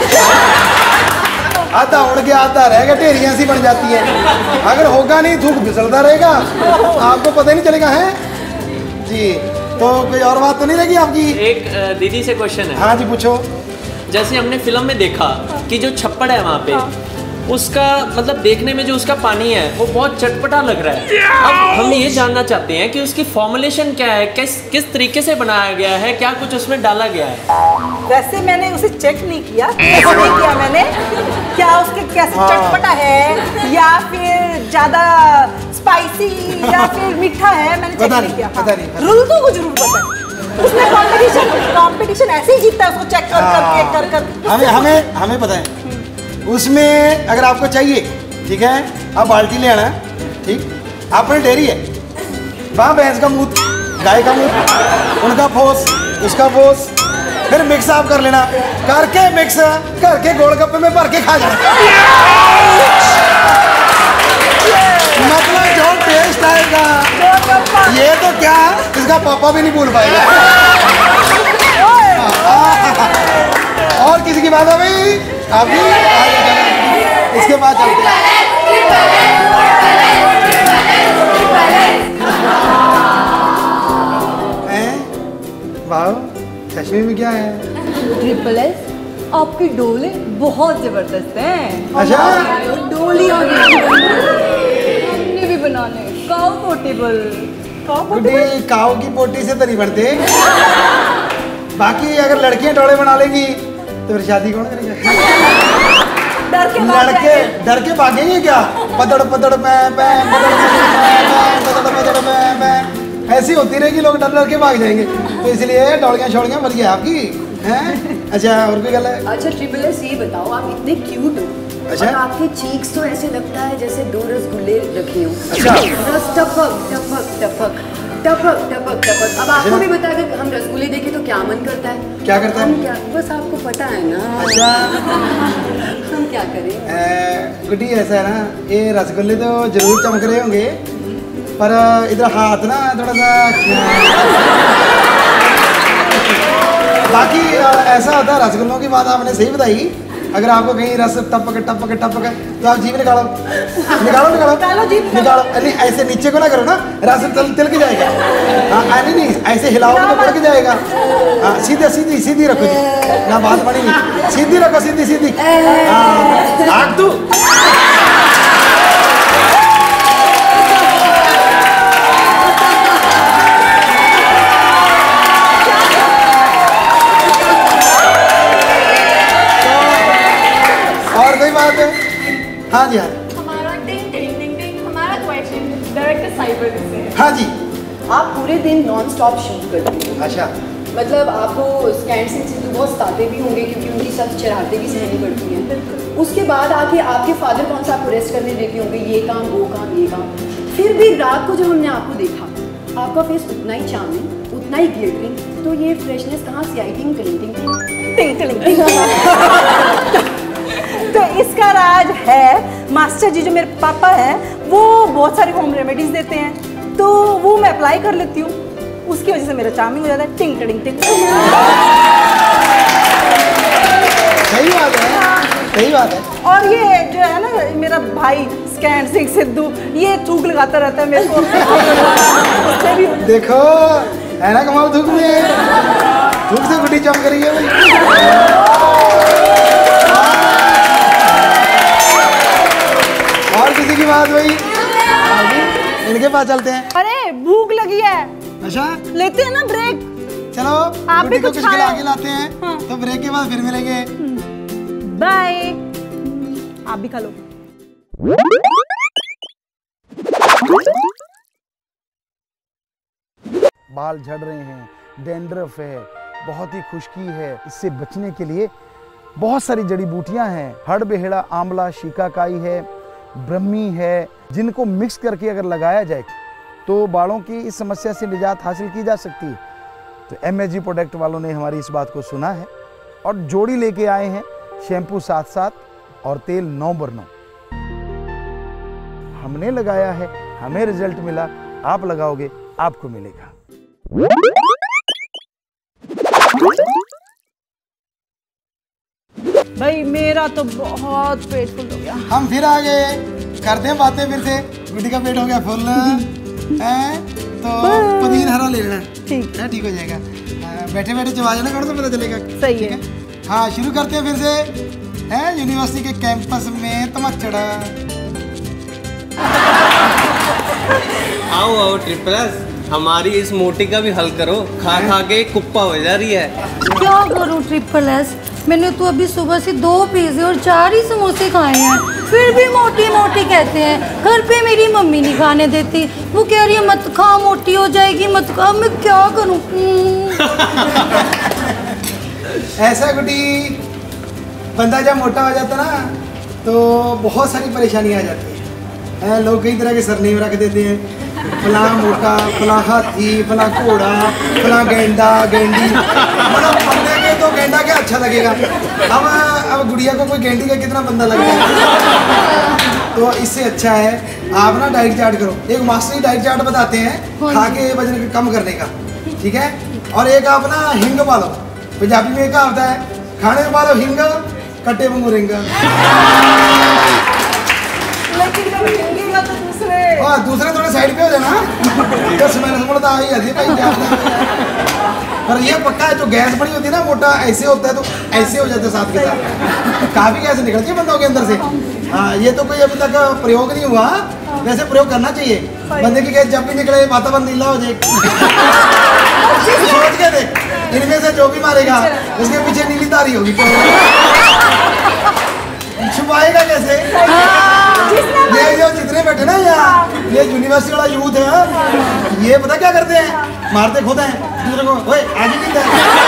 आधा उड़ के आधा रहेगा, ढेरियां सी बन जाती है। अगर होगा नहीं, थूक फिसलता रहेगा, आपको पता ही नहीं चलेगा। है जी, तो कोई और बात तो नहीं रहेगी आपकी? एक दीदी से क्वेश्चन है। हाँ जी, पूछो। जैसे हमने फिल्म में देखा कि जो छप्पड़ है वहाँ पे, उसका मतलब देखने में जो उसका पानी है वो बहुत चटपटा लग रहा है। अब हम ये जानना चाहते हैं कि उसकी फॉर्मुलेशन क्या है, किस किस तरीके से बनाया गया है, क्या कुछ उसमें डाला गया है? वैसे मैंने उसे चेक नहीं किया, ऐसा नहीं किया मैंने, क्या उसके कैसे चटपटा है या फिर ज्यादा स्पाइसी या फिर मीठा है, मैंने चेक नहीं किया। पता नहीं, रूल तो कुछ जरूर पता है। उसने कंपटीशन कंपटीशन ऐसे ही जीतता है, उसको चेक कर करके कर कर हमें हमें हमें पता है। उसमें अगर आपको चाहिए, ठीक है, आप बाल्टी ले आना, ठीक। आपने डेयरी है, वहाँ भैंस का मूत, गाय का मूत, उनका फोस, उसका फोस, फिर मिक्स आप कर लेना, करके मिक्स करके गोलगप्पे में भर के खा जाना। मतलब जो टेस्ट आएगा, ये तो क्या इसका पापा भी नहीं भूल पाएगा। और किसी की बात है भाई? अभी इसके बाद चलते हैं। वाह, चश्मे में क्या है? ट्रिपल एस, आपकी डोले बहुत जबरदस्त हैं। अच्छा, डोली हमने भी बनाने, काऊ पोर्टेबल। गुड्डी, काऊ की पोटी से तो नहीं बनते। बाकी अगर लड़कियां डोले बना लेंगी तो फिर शादी कौन करेगा? डर के लड़के डर के भागेंगे क्या? पदड़ पदड़ मैं मैं पदड़ पदड़ मैं मैं ऐसी होती रहेगी, लोग डर डर के भाग जाएंगे। तो इसलिए डोलियां शोलियां बन गया आपकी हैं। अच्छा, और कोई गल है? अच्छा ट्रिपल एस, ये बताओ, आप इतने क्यूट हो, अच्छा, और आपके चीक्स तो ऐसे लगता है जैसे दो रसगुल्ले रखे हो। अच्छा, रस टपक टपक टपक टपक टपक टपक। अब आपको भी बता दें, हम रसगुल्ले देखें तो क्या मन करता है? क्या करता है? क्या, बस आपको पता है ना। अच्छा, हम क्या करें? गुड्डी ऐसा है ना, ये रसगुल्ले तो जरूर चमक रहे होंगे, पर इधर हाथ ना थोड़ा सा बाकी ऐसा होता है। रसगुल्लों की बात आपने सही बताई। अगर आपको कहीं रस टपक टपक टपक तो आप जीभ निकालो निकालो निकालो निकालो जीभ निकालो। नहीं, ऐसे नीचे को ना करो ना, रस तिल तिल के जाएगा। हाँ, नहीं नहीं, ऐसे हिलाओगे तो बढ़ के जाएगा। हाँ, सीधे सीधी सीधी रखो जी, ना बात बनी नहीं, सीधी रखो, सीधी सीधी। हाँ, आग तू। और कोई बात है? हाँ जी, हाँ हमारा टिंग टिंग टिंग टिंग हमारा क्वेश्चन डायरेक्टर साइबर से है। हाँ जी। आप पूरे दिन नॉन स्टॉप शूट करते हो। अच्छा, मतलब आपको स्कैंट सिंह सिद्धू बहुत सताते भी होंगे, क्योंकि उनकी सख्त शरारतें भी सहनी पड़ती हैं। उसके बाद आके आपके फादर कौन सा आपको रेस्ट करने देते होंगे, ये काम वो काम ये काम। फिर भी रात को जब हमने आपको देखा, आपका फेस उतना ही चार्मिंग, उतना ही ग्लिटरिंग, तो ये फ्रेशनेस कहाँ से आई? टिंग टिंग टिंग टिंग टिंग। तो इसका राज है, मास्टर जी जो मेरे पापा हैं वो बहुत सारी होम रेमेडीज देते हैं, तो वो मैं अप्लाई कर लेती हूँ, उसकी वजह से मेरा चार्मिंग हो जाता है। टिंग टिंग टिंग। सही बात है, सही बात है। और ये जो है ना, मेरा भाई स्कैंट सिंह सिद्धू, ये थूक लगाता रहता है मेरे को। उससे भी देखो है ना कमाल, थूक में थूक से गुड्डी चमक रही है भाई। और किसी की बात भाई? इनके पास चलते हैं। अरे भूख लगी है। अच्छा, लेते हैं ना ब्रेक? चलो चलो आप भी गुड्डी को कुछ कुछ खाओ। खिला के लाते हैं। हाँ। तो ब्रेक के बाद फिर मिलेंगे। बाय। आप भी खा लो। बाल झड़ रहे हैं, डैंड्रफ है, बहुत ही खुश्की है, इससे बचने के लिए बहुत सारी जड़ी बूटियां हैं। हड़बेहड़ा, आंवला, शिकाकाई है, ब्रह्मी है, जिनको मिक्स करके अगर लगाया जाए तो बालों की इस समस्या से निजात हासिल की जा सकती है। तो एमएसजी प्रोडक्ट वालों ने हमारी इस बात को सुना है और जोड़ी लेके आए हैं, शैम्पू साथ साथ और तेल नौ बर नौ। हमने लगाया है, हमें रिजल्ट मिला, आप लगाओगे आपको मिलेगा। भाई मेरा तो बहुत पेट फुल हो गया। हम फिर आ गए, करते हैं बातें फिर से। गुड्डी का पेट हो गया फुल है तो पनीर हरा ले लेना, ठीक है, ठीक हो जाएगा। बैठे बैठे चबा जाना, कौन सा पता चलेगा। सही है। हाँ शुरू करते हैं फिर से। है यूनिवर्सिटी के कैंपस में तमचड़ा। आओ आओ ट्रिपलस, हमारी इस मोटी का भी हल करो, खा खा के कुप्पा हो जा रही है। क्या करूं ट्रिपल एस, मैंने तो अभी सुबह से दो पिज़्ज़े और चार ही समोसे खाए हैं, फिर भी मोटी मोटी कहते हैं। घर पे मेरी मम्मी नहीं खाने देती, वो कह रही है मत खा मोटी हो जाएगी, मत खा। मैं क्या करूं? ऐसा गुड्डी, बंदा जब मोटा हो जाता ना तो बहुत सारी परेशानियां आ जाती है। लोग कई तरह के सरनेम रख देते हैं, फला मोटा, फला हाथी, फला घोड़ा, फला गेंडा, गेंडी। मतलब बंदे के तो गेंडा क्या अच्छा लगेगा। अब अब गुड़िया को कोई गेंडी का कितना बंदा लगेगा। तो इससे अच्छा है आप ना डाइट चार्ट करो। एक मास्टरी डाइट चार्ट बताते हैं खा के वजन कम करने का, ठीक है। और एक आप ना हिंग पालो, पंजाबी में क्या होता है, खाने में पालो हिंग, कट्टे वांगू रिंग। हाँ दूसरे थोड़े साइड पे हो जाना, दस महीने समझ आ ही जाती भाई क्या। पर ये पक्का है, जो गैस बनी होती है ना, मोटा ऐसे होता है तो ऐसे हो जाते हैं साथ के साथ, काफी गैस निकलती है बंदों के अंदर से। हाँ ये तो कोई अभी तक प्रयोग नहीं हुआ, वैसे प्रयोग करना चाहिए। बंदे की गैस जब भी निकले वातावरण नीला हो जाए। सोच के देख, इनमें से जो भी मारेगा उसके पीछे नीली तारी होगी, छुपाएगा कैसे। ये जो जितने बैठे ना यहाँ, ये यूनिवर्सिटी वाला यूथ है, ये पता क्या करते हैं, मारते खुद हैं दूसरे को, ओए आगे नहीं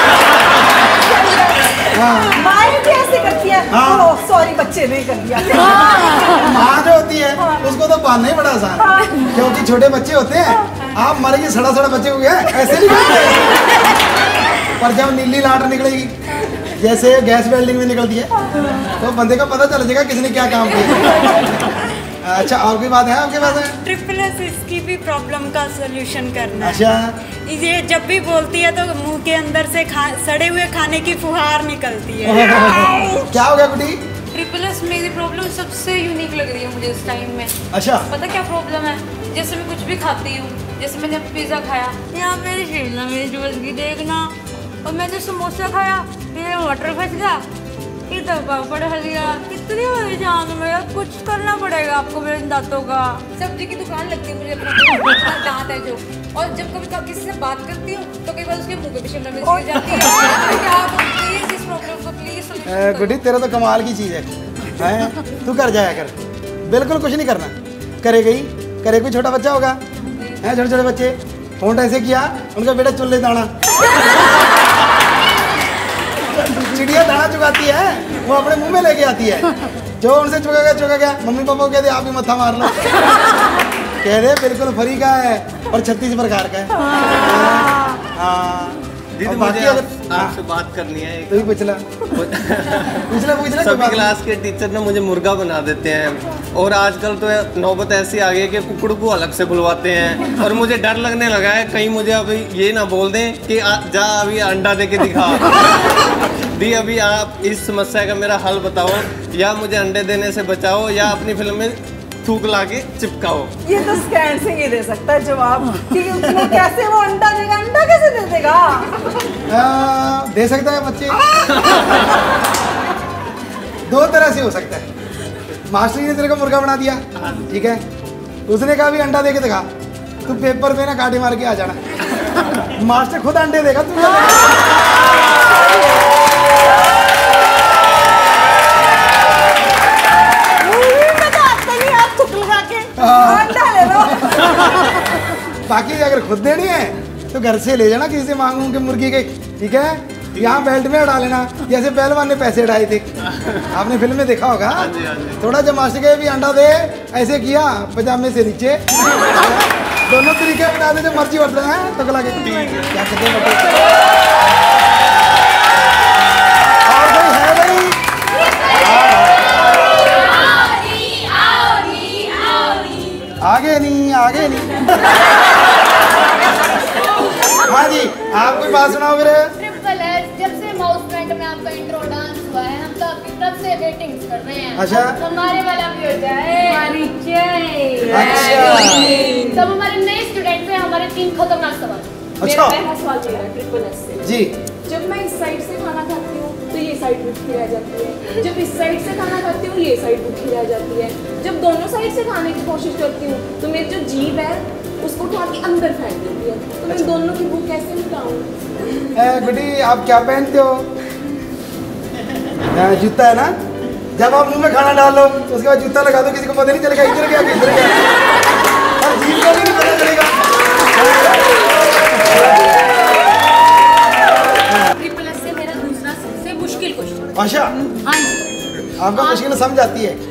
माँ भी ऐसे करती है। हाँ। सॉरी बच्चे ने कर दिया। माँ जो होती है उसको तो पालना ही बड़ा आसान, क्योंकि छोटे बच्चे होते हैं, आप मारेंगे सड़ा सड़ा बच्चे को गया ऐसे नहीं करते। पर जब नीली लाट निकलेगी जैसे गैस वेल्डिंग में निकलती है तो बंदे को पता चल जाएगा किसने क्या काम किया। अच्छा और कोई बात है आपके पास है? ट्रिपल एस इसकी भी प्रॉब्लम का सलूशन करना है। अच्छा ये जब भी बोलती है तो मुंह के अंदर से खा, सड़े हुए खाने की फुहार निकलती है। क्या हो गया बेटी? ट्रिपल एस मेरी प्रॉब्लम सबसे यूनिक लग रही है मुझे इस टाइम में। अच्छा पता क्या प्रॉब्लम है, जैसे मैं कुछ भी खाती हूँ, जैसे मैंने पिज़्ज़ा खाया, यहाँ मेरी शिमला मिर्च बच गई देखना, और मैंने समोसा खाया, फिर मटर फंस गया, इधर पापड़ हल गया। कितनी बड़ी जान में, कुछ करना पड़ेगा आपको मेरे दांतों का। सब्जी की दुकान लगती है मुझे, अपना दांत है जो, और जब कभी कभी किसी से बात करती हूँ तो कई बार उसके मुंह पे भी शिमला मिर्च गिर जाती है। क्या आप प्लीज इस प्रॉब्लम को प्लीज गुड्डी, तेरा तो कमाल की चीज़ है, हैं? तू कर जाया कर, बिल्कुल कुछ नहीं करना। करे गई करे कोई छोटा बच्चा होगा, हैं छोटे छोटे बच्चे, फोन ऐसे किया, उनका बेटा चुल्ले दाना, चिड़िया दाना चुगाती है, वो अपने मुंह में लेके आती है, जो उनसे चुका गया चुका गया। मम्मी पापा को कहते आप भी मत्था मार लो, कह रहे बिल्कुल फ्री का है और छत्तीस प्रकार का है। हाँ दीदी मुझे आप, आपसे बात करनी है। तो भी पूछला पूछला पूछला सभी क्लास के टीचर ना मुझे मुर्गा बना देते हैं, और आजकल तो नौबत ऐसी आ गई है कि कुकड़ को अलग से बुलवाते हैं, और मुझे डर लगने लगा है कहीं मुझे अभी ये ना बोल दें कि आ, जा अभी अंडा दे के दिखा। दी अभी आप इस समस्या का मेरा हल बताओ, या मुझे अंडे देने से बचाओ या अपनी फिल्म में थूक ला के चिपकाओ। ये तो स्कैंट सिंह ही दे सकता है जवाब, कि वो कैसे वो अंडा देगा, अंडा कैसे दे देगा? आ, दे सकता है बच्चे। दो तरह से हो सकता है। मास्टर ने तेरे को मुर्गा बना दिया, ठीक है, उसने कहा भी अंडा दे के दिखा, तू पेपर पे ना काटे मार के आ जाना। मास्टर खुद अंडे देगा तू। बाकी अगर खुद देनी है तो घर से ले जाना, किसी से मांगू के मुर्गी के, ठीक है? यहाँ बेल्ट में उड़ा लेना, जैसे पहलवान ने पैसे उड़ाए थे, आपने फिल्म में देखा होगा। थोड़ा जब मास्टर के भी अंडा दे, ऐसे किया पजामे से नीचे, दोनों तरीके बता दे, जो मर्जी बता है तो गला के क्या कहते हैं। और कोई है भाई? आगे नहीं, आगे नहीं। हाँ जी, आप कोई बात सुनाओ मेरे। जब से माउस पैंट में आपका इंट्रो डांस हुआ है, हम तो तब से वेटिंग कर रहे हैं। अच्छा। हमारे वाला भी हो जाए। हमारी जय। अच्छा। तब हमारे नए स्टूडेंट पे हमारे तीन खतरनाक सवाल। अच्छा। मेरा पहला सवाल मेरा ट्रिपल एस से। जी। जब मैं इस साइड से खाना खाती हूँ तो ये साइड दुखी रह जाती है, जब इस साइड से खाना खाती हूँ ये साइड दुखी रह जाती है, जब दोनों साइड से खाने की कोशिश करती हूँ तो मेरी जो जीभ है उसको उठा के अंदर फेंक देती है, तो मैं दोनों की भूख कैसे मिटाऊँ? बेटी आप क्या पहनते हो? जूता है ना, जब आप मुंह में खाना डाल लो उसके बाद जूता लगा दो, किसी को पता नहीं चलेगा इधर गया कि इधर गया, और जीभ को भी नहीं पता चलेगा। ट्रिपल एस से मेरा दूसरा सबसे मुश्किल क्वेश्चन। अच्छा। हाँ जी। आपका मुश्किल समझ आती है।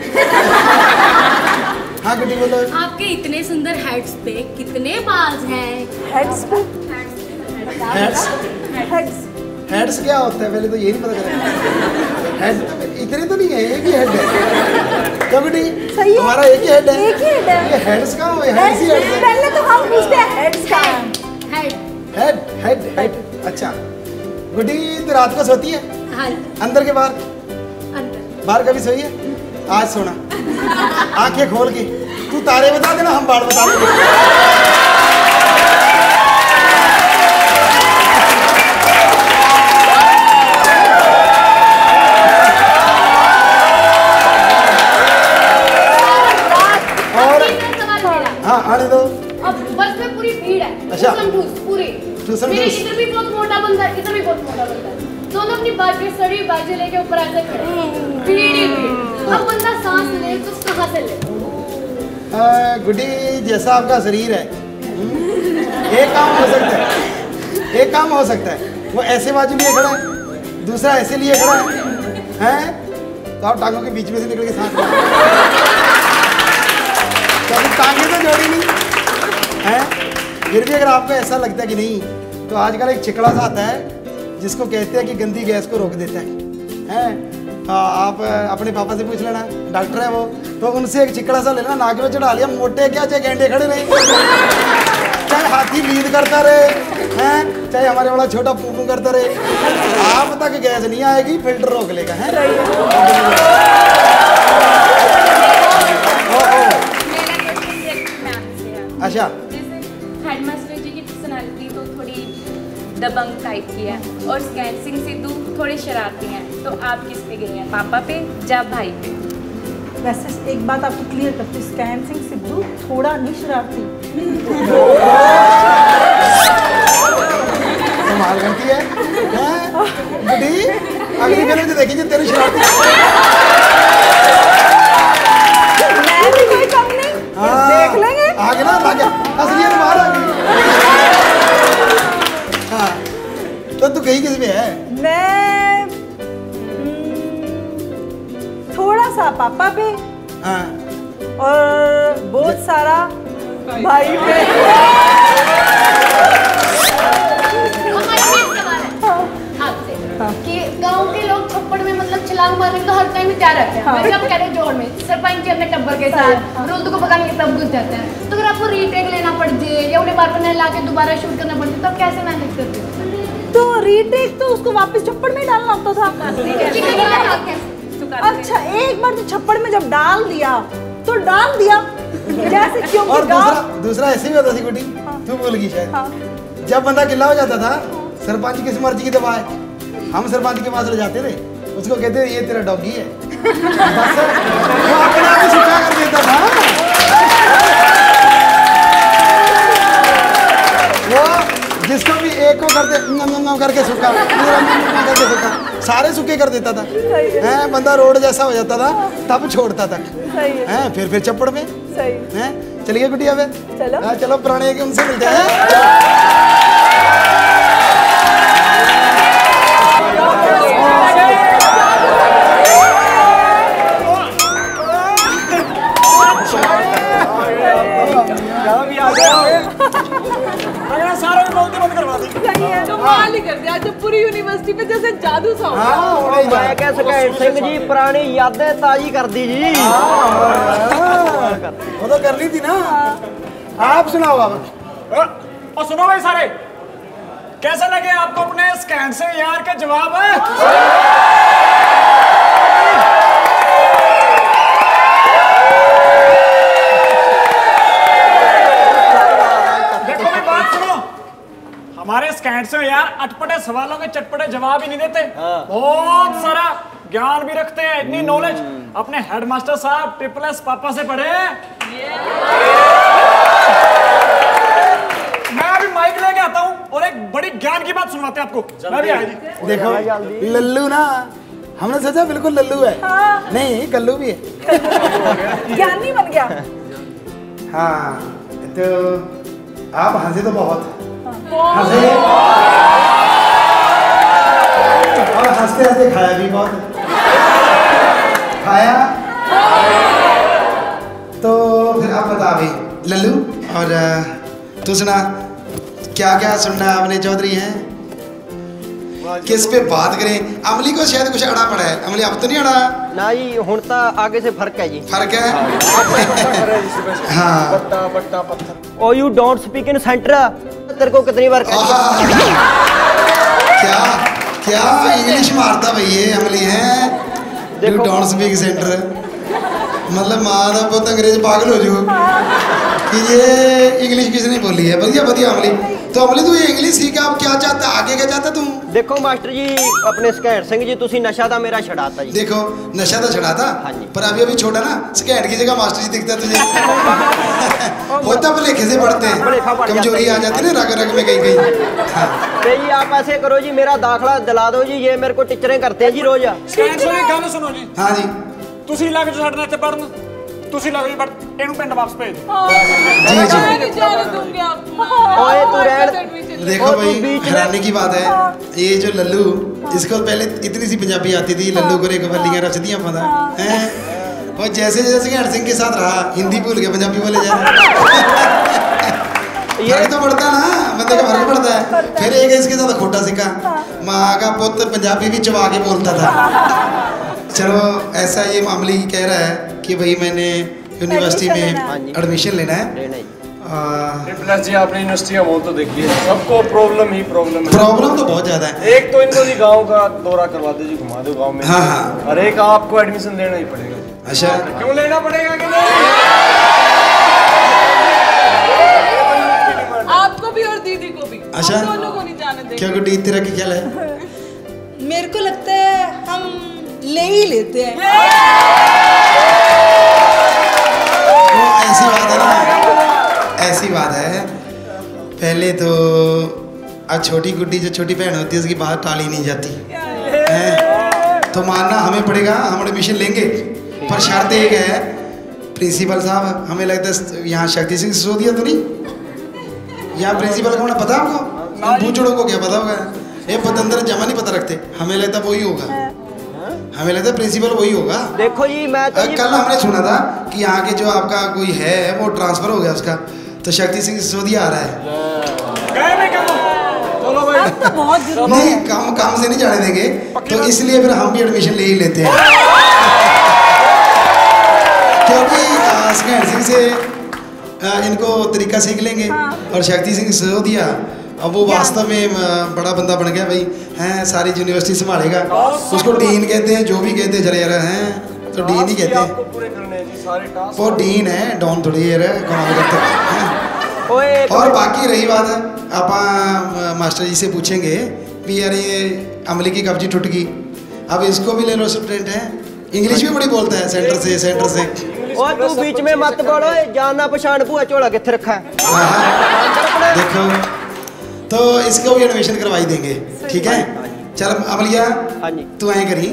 हाँ बेटी बोलो। आपके इतने सुंदर हेड्स पे कितने बाल्स हैं? हेड्स पे? हेड्स? हेड्स हेड्स क्या होता है पहले तो ये नहीं पता चलेगा। हेड इतने तो नहीं है, एक ही हेड है। क्या बेटी? सही है। हमारा एक ही हेड है। एक ही हेड है। ये हेड्स कहाँ हुए? हेड्स ही हेड्स है। पहले तो हम पूछते हैं हेड्स का। हेड। Head head head. अच्छा गुड्डी तो रात को सोती है? हाँ। अंदर के बाहर? अंदर। बाहर कभी सोई है? आज सोना, आंखें खोल के तू तारे बता देना, हम बाढ़ बता देंगे। हाँ आने दो। अब बस में पूरी भीड़ है। अच्छा। ठूसम ठूस पूरी। ठूसम मेरे ठूस। इधर भी बहुत मोटा बंदा है, इधर भी बहुत मोटा बंदा है। दोनों अपनी बाजू सड़ी बाजू लेके ऊपर ऐसे खड़े हैं। भीड़ ही भीड़। अब बंदा सांस ले तो कहाँ से ले? गुड्डी जैसा आपका शरीर है, एक काम हो सकता है, एक काम हो सकता है, वो ऐसे बाजू लिए खड़ा है, दूसरा ऐसे लिए खड़ा है, हैं? तो आप टांगों के बीच में से निकल के सांस लें। तो अभी टांगे तो जोड़ी नहीं हैं, फिर भी अगर आपको ऐसा लगता है कि नहीं, तो आजकल एक चिकड़ा सा आता है जिसको कहते हैं कि गंदी गैस को रोक देता है, हैं? आप अपने पापा से पूछ लेना, डॉक्टर है वो, तो उनसे एक चिकड़ा सा लेना, नाक में चढ़ा लिया, मोटे क्या चाहे गेंडे खड़े रहे, चाहे हाथी लीद करता रहे, हैं? चाहे हमारे बड़ा छोटा पूपू करता रहे, आप तक गैस नहीं आएगी, फिल्टर रोक लेगा, हैं? अच्छा। हेडमास्टर जी की पर्सनालिटी तो थोड़ी दबंग टाइप की है और स्कैंट सिंह सिद्धू थोड़े शरारती हैं, तो आप किस पे गई हैं, पापा पे या भाई पे? वैसे एक बात आपको क्लियर करती हूँ, स्कैंट सिंह सिद्धू थोड़ा नहीं शरारती। कमाल करती है, हैं? बुढ़ी अगली फिल्म से देखी तेरी शरारती। मैं भी कोई कम नहीं, देख लेंगे। आगे ना आगे असलियत बाहर आ गई। हाँ तो तू गई किस में है? मैं थोड़ा सा पापा पे, हाँ, और बहुत सारा भाई पे। आपसे कि गांव के लोग थप्पड़ में मतलब छलांग मारने को हर टाइम तैयार रहते हैं। वैसे आप कह रहे हो जोड़ में सरपंच जी अपने टब्बर के साथ रोल्ड को पकाने के तब घुस जाते हैं, तो अगर आपको रीटेक लेना पड़ जाए या उन्हें बार बार नहला के दोबारा शूट करना पड़ जाए तो आप कैसे मैनेज करते हो? तो रीटेक तो उसको वापस छप्पड़ में डालना होता था। अच्छा एक बार तो छप्पड़ में जब डाल दिया तो डाल दिया, जैसे क्यों? और दूसरा दूसरा ऐसे भी होता थी गुड्डी, तू भूल गई शायद। जब बंदा गिल्ला हो जाता था, सरपंच किस मर्जी की दवा है, हम सरपंच के पास ले जाते थे, उसको कहते ये तेरा डॉगी है, बस वो अपने आप ही सुखा कर देता था। वो जिसको भी एक को करते नम नम नम करके सूखा, करके सूखा, सारे सूखे कर देता था। हैं बंदा रोड जैसा हो जाता था तब छोड़ता था। हैं फिर फिर चप्पड़ में। हैं चलिए गुटिया पे चलो। हाँ चलो पुराने के उनसे मिलते हैं। कमाल ही कर दिया आज पूरी यूनिवर्सिटी पे जैसे जादू सा हो गया। हाँ, मैं कह सघैंट सिंह जी पुरानी यादें ताजी कर दी जी। वो तो कर ली थी ना। आप सुनाओ आप। और सुनो भाई सारे, कैसे लगे आपको अपने स्कैंट से यार के जवाब? देखो मेरी बात सुनो, हमारे स्कैंट से यार अटपटे सवालों के चटपटे जवाब ही नहीं देते। बहुत सारा ज्ञान भी रखते हैं, इतनी नॉलेज अपने हेडमास्टर साहब ट्रिपल एस पापा से पढ़े। मैं अभी माइक लेके आता हूँ और एक बड़ी ज्ञान की बात सुनवाते हैं आपको। मैं भी आया जी। देखो लल्लू ना, हमने सोचा बिल्कुल लल्लू है। हाँ। नहीं गल्लू भी है। ज्ञानी बन गया। हाँ तो आप हंसे तो बहुत हंसे और हंसते हंसते खाया भी बहुत खाया। तो फिर आप बता भाई लल्लू, और तू सुना क्या क्या सुनना आपने चौधरी हैं? किस पे बात करें? अमली को शायद कुछ अड़ा पड़ा है। अमली अब तो नहीं अड़ा ना जी, हुण तो आगे से फर्क है जी। फर्क है। हाँ बट्टा बट्टा पत्थर। Oh you don't speak in centre, तेरे को कितनी बार कह दिया? क्या क्या इंग्लिश मारता भाई ये अमली है। यू डोंट स्पीक सेंटर मतलब माँ का पुत अंग्रेज पागल हो जो कि ये इंग्लिश किसने बोली है। बढ़िया बढ़िया अमली। तो अमली तू ये इंग्लिश सीख आप क्या चाहता, आगे क्या चाहता तू? देखो मास्टर जी, अपने स्कैंट सिंह जी तुसी नशा था मेरा छड़ाता जी। देखो नशा तो छड़ाता। हाँ जी। पर अभी अभी छोटा ना, स्कैंट की जगह मास्टर जी दिखता तुझे। होता भलेखे से पढ़ते हैं, कमजोरी आ जाती है ना रग रग में कहीं कहीं। तो जी आप ऐसे करो जी, मेरा दाखला दिला दो जी, ये मेरे को टीचरें करते हैं जी रोज। स्कैंट सिंह गाना सुनो जी। हाँ जी। तुसी लग जो साडे नाल पढ़न, तुसी लग जी पढ़, इनु पिंड वापस भेज दो। जी जी। ओए तू रहन। देखो भाई हैरानी की बात है, ये जो लल्लू, इसको पहले इतनी सी पंजाबी आती थी, लल्लू को एक बल्लियां रचदियां पता हैं, और जैसे जैसे स्कैंट सिंह के साथ रहा हिंदी भूल के पंजाबी बोले जा रहे। फर्क तो पड़ता ना, बंदे का फर्क पड़ता है। फिर एक इसके साथ खोटा सीखा, माँ का पुत्र पंजाबी भी चबा के बोलता था। चलो ऐसा ये मामले ही कह रहा है कि भाई मैंने यूनिवर्सिटी में एडमिशन लेना है। ट्रिपल एस जी आपने यूनिवर्सिटी का माहौल तो देखिए, सबको प्रॉब्लम ही प्रॉब्लम है। प्रॉब्लम तो बहुत ज्यादा है। एक तो इनको जी गांव का दौरा करवा दो जी, घुमा दो गांव में। हाँ हाँ। और एक आपको एडमिशन लेना ही पड़ेगा। अच्छा क्यों लेना पड़ेगा? आपको भी और दीदी को भी। अच्छा दोनों को नहीं जाने देंगे। क्या गुड्डी तेरा क्या ख्याल है? मेरे को लगता है हम ले ही लेते हैं। वो ऐसी बात है ना, ऐसी बात है। पहले तो आज छोटी गुड्डी जो छोटी बहन होती है उसकी बात टाली नहीं जाती है, तो मानना हमें पड़ेगा, हम एडमिशन लेंगे। पर शर्त एक है प्रिंसिपल साहब, हमें लगता है यहाँ शक्ति सिंह सिसोदिया तो नहीं, यहाँ प्रिंसिपल कौन है पता आपको? बूचड़ों को क्या पता होगा? ये पतंदर जमा नहीं पता रखते, हमें लगता वही होगा। हमें लगता है प्रिंसिपल वही होगा। देखो जी मैं तो कल हमने सुना था कि यहाँ के जो आपका कोई है वो ट्रांसफर हो गया उसका, तो शक्ति सिंह सिसोदिया आ रहा है। चलो भाई तो बहुत नहीं काम काम से नहीं जाने देंगे, तो इसलिए फिर हम भी एडमिशन ले ही लेते हैं। क्योंकि स्गैंट सिंह से आ, इनको तरीका सीख लेंगे। और शक्ति सिंह सिसोदिया अब वो वास्तव में बड़ा बंदा बन गया भाई, हैं सारी यूनिवर्सिटी संभालेगा। उसको डीन कहते हैं, जो भी कहते हैं जरा यार हैं तो डीन ही कहते हैं। वो डीन है, डॉन थोड़ी यार है। और बाकी रही बात है, आप मास्टर जी से पूछेंगे भी यार ये अमली की कब्जी टूट गई, अब इसको भी ले लो, स्टूडेंट है, इंग्लिश भी बड़ी बोलता है सेंटर से सेंटर से। और तू बीच में मत बोलो, जानना पहचान भूआ झोला किथे रखा है। देखो तो इसको भी एडमिशन करवाई देंगे, ठीक है। चल अमलिया तू ऐ करी,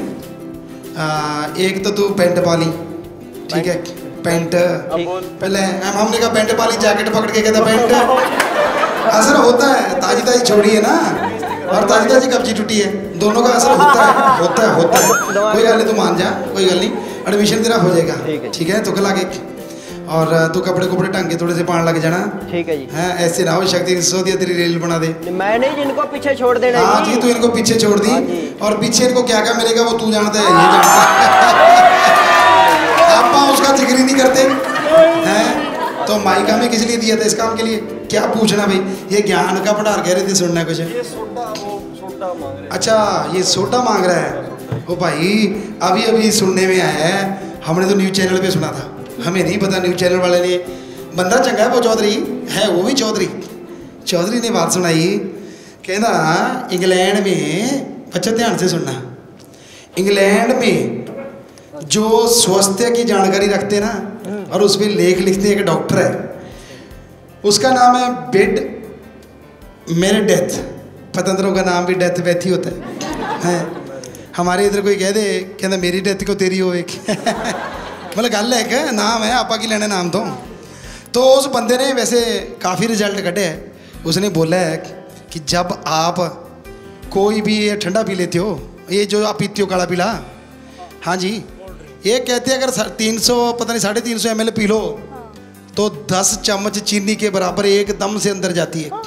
एक तो तू पेंट पा ली, ठीक है, पेंट पहले हमने कहा पेंट पा ली, जैकेट पकड़ के कहता पेंट। असर होता है, ताजी ताजी छोड़ी है ना, और ताजी ताजी कब्जी टूटी है, दोनों का असर होता है, होता है होता है। कोई गल नहीं, तू मान जा, कोई गल नहीं, एडमिशन तेरा हो जाएगा, ठीक है। तो कल आगे और तू कपड़े कपड़े ढंग के थोड़े से पान लग जाना, ठीक है जी। हैं ऐसे ना हो शक्ति सो दिया तेरी रेल बना दे। मैं नहीं जिनको पीछे छोड़ देना। हाँ जी, तू इनको पीछे छोड़ दी, और पीछे इनको क्या क्या मिलेगा वो तू जानता है, ये जानता है। आप उसका जिक्र ही नहीं करते हैं। तो माइका में किस लिए दिया था? इस काम के लिए। क्या पूछना भाई, ये ज्ञान का भंडार कह रहे थे, सुनना कुछ? ये सोडा, वो सोडा मांग रहा है। अच्छा, ये सोडा मांग रहा है। ओ भाई अभी अभी सुनने में आया है, हमने तो न्यूज़ चैनल पे सुना था, हमें नहीं पता न्यूज़ चैनल वाले ने। बंदा चंगा है वो, चौधरी है वो भी, चौधरी चौधरी ने बात सुनाई, कहना इंग्लैंड में, अच्छा ध्यान से सुनना, इंग्लैंड में जो स्वास्थ्य की जानकारी रखते ना और उस पर लेख लिखते हैं, एक डॉक्टर है, उसका नाम है बेड मेरे डेथ। पतंत्रों का नाम भी डेथ वैथ ही होता है, है? हमारे इधर कोई कह दे, कहना मेरी डेथ को तेरी हो एक मतलब गल है कि नाम है, आपा की लेने नाम तो। तो उस बंदे ने वैसे काफ़ी रिजल्ट कटे है। उसने बोला है कि जब आप कोई भी ये ठंडा पी लेते हो, ये जो आप पीते हो काला पीला, हाँ जी, ये कहते हैं अगर तीन सौ पता नहीं साढ़े तीन सौ एम एल पी लो तो दस चम्मच चीनी के बराबर एकदम से अंदर जाती है।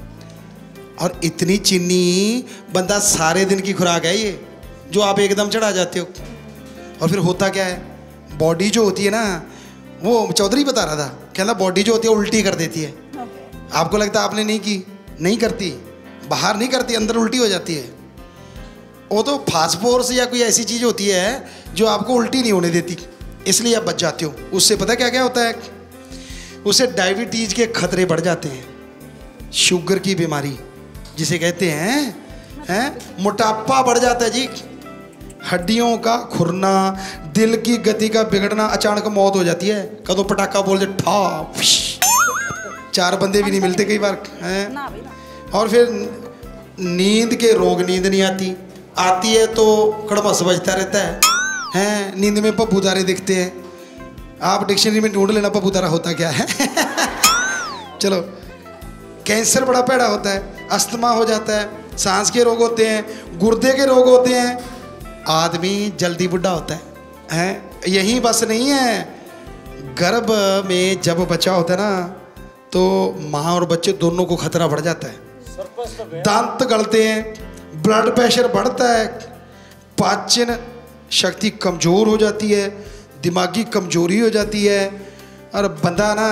और इतनी चीनी बंदा सारे दिन की खुराक है ये, जो आप एकदम चढ़ा जाते हो। और फिर होता क्या है, बॉडी जो होती है ना, वो चौधरी बता रहा था, कहना बॉडी जो होती है उल्टी कर देती है। आपको लगता है आपने नहीं की, नहीं करती, बाहर नहीं करती, अंदर उल्टी हो जाती है। वो तो फास्फोरस या कोई ऐसी चीज़ होती है जो आपको उल्टी नहीं होने देती, इसलिए आप बच जाते हो। उससे पता क्या क्या होता है, उससे डायबिटीज़ के खतरे बढ़ जाते हैं, शुगर की बीमारी जिसे कहते हैं, हैं मोटापा बढ़ जाता है जी, हड्डियों का खुरना, दिल की गति का बिगड़ना, अचानक मौत हो जाती है। कदो पटाखा बोल दे ठा, चार बंदे भी नहीं मिलते कई बार, हैं। और फिर नींद के रोग, नींद नहीं आती, आती है तो कड़मस बजता रहता है, हैं। नींद में पप्पूदारे दिखते हैं, आप डिक्शनरी में ढूंढ लेना पप्पूदारा होता क्या है चलो, कैंसर बड़ा पैड़ा होता है, अस्थमा हो जाता है, सांस के रोग होते हैं, गुर्दे के रोग होते हैं, आदमी जल्दी बुढ़ा होता है, हैं। यही बस नहीं है, गर्भ में जब बच्चा होता है ना, तो माँ और बच्चे दोनों को खतरा बढ़ जाता है, दांत गलते हैं, ब्लड प्रेशर बढ़ता है, पाचन शक्ति कमज़ोर हो जाती है, दिमागी कमजोरी हो जाती है, और बंदा ना,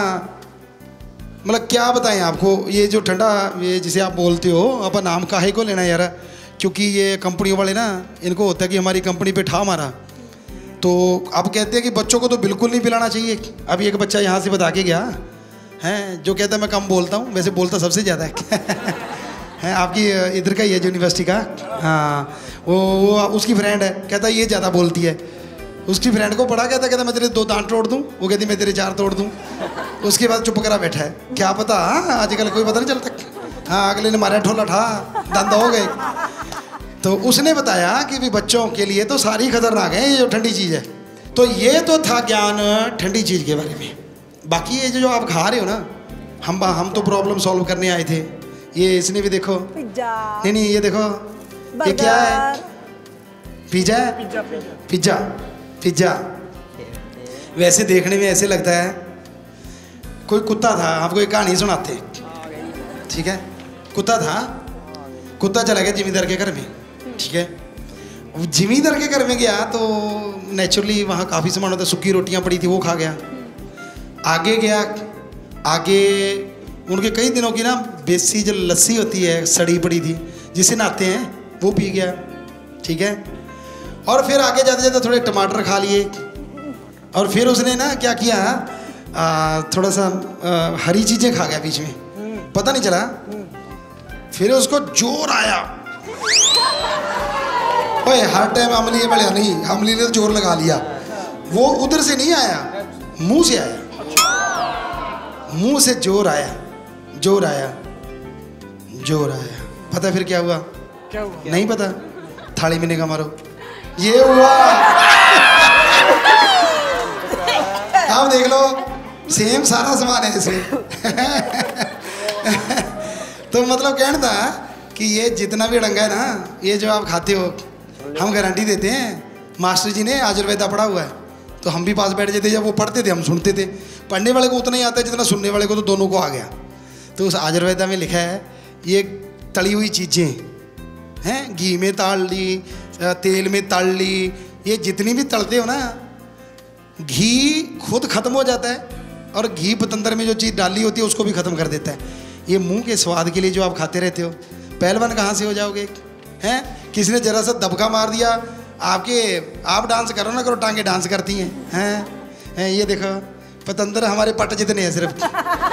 मतलब क्या बताएं आपको, ये जो ठंडा, ये जिसे आप बोलते हो, आप नाम काहे को लेना यार, क्योंकि ये कंपनियों वाले ना, इनको होता है कि हमारी कंपनी पे ठा मारा, तो आप कहते हैं कि बच्चों को तो बिल्कुल नहीं पिलाना चाहिए। अभी एक बच्चा यहाँ से बता के गया है, जो कहता है मैं कम बोलता हूँ, वैसे बोलता सबसे ज़्यादा है हैं, आपकी इधर का ही है यूनिवर्सिटी का, हाँ, वो, वो उसकी फ्रेंड है, कहता है ये ज़्यादा बोलती है। उसकी फ्रेंड को पढ़ा, कहता कहता मैं तेरे दो दांत तोड़ दूँ, वो कहती मैं तेरे चार तोड़ दूँ। उसके बाद चुप करा बैठा है, क्या पता, हाँ आजकल कोई पता नहीं चलता, हाँ अगले ने मारा ठोला ठा, दंद हो गए। तो उसने बताया कि भी बच्चों के लिए तो सारी खतरनाक है ये जो ठंडी चीज़ है। तो ये तो था ज्ञान ठंडी चीज़ के बारे में। बाकी ये जो आप खा रहे हो ना, हम हम तो प्रॉब्लम सॉल्व करने आए थे। ये इसने भी देखो, नहीं नहीं ये देखो, ये क्या है, पिज्जा है, पिज्जा पिज्जा। वैसे देखने में ऐसे लगता है, कोई कुत्ता था, आपको एक कहानी सुनाते, ठीक है। कुत्ता था, कुत्ता चला गया जिमींदार के घर में, ठीक है। जिमींदार के घर में गया तो नेचुरली वहाँ काफ़ी सामान होता है, सूखी रोटियाँ पड़ी थी वो खा गया। आगे गया, आगे उनके कई दिनों की ना बेसी जो लस्सी होती है सड़ी पड़ी थी, जिसे नहाते हैं, वो पी गया, ठीक है। और फिर आगे जाते जाते थोड़े टमाटर खा लिए, और फिर उसने ना क्या किया, आ, थोड़ा सा आ, हरी चीज़ें खा गया बीच में, पता नहीं चला। फिर उसको जोर आया, ओए हर टाइम अमली बढ़िया नहीं, अमली ने तो जोर लगा लिया। वो उधर से नहीं आया, मुंह से आया, मुंह से जोर आया, जोर आया, जोर आया। पता फिर क्या हुआ? क्या हुआ? नहीं पता? थाली में निगाह मारो, ये हुआ। आप देख लो, सेम सारा सामान है इसमें। तो मतलब कहना था कि ये जितना भी अड़ंगा है ना, ये जो आप खाते हो, हम गारंटी देते हैं। मास्टर जी ने आयुर्वेदा पढ़ा हुआ है, तो हम भी पास बैठ जाते, जब वो पढ़ते थे हम सुनते थे। पढ़ने वाले को उतना ही आता है जितना सुनने वाले को, तो दोनों को आ गया। तो उस आयुर्वेदा में लिखा है ये तली हुई चीज़ें हैं, घी में तल ली, तेल में तल ली, ये जितनी भी तलते हो ना, घी खुद ख़त्म हो जाता है और घी पतंदर में जो चीज़ डाली होती है उसको भी ख़त्म कर देता है। ये मुंह के स्वाद के लिए जो आप खाते रहते हो, पहलवान कहाँ से हो जाओगे? हैं, किसी ने जरा सा दबका मार दिया, आपके आप डांस करो ना करो, टांगे डांस करती हैं। हैं हैं ये देखो, पतंदर हमारे पट जितने हैं सिर्फ।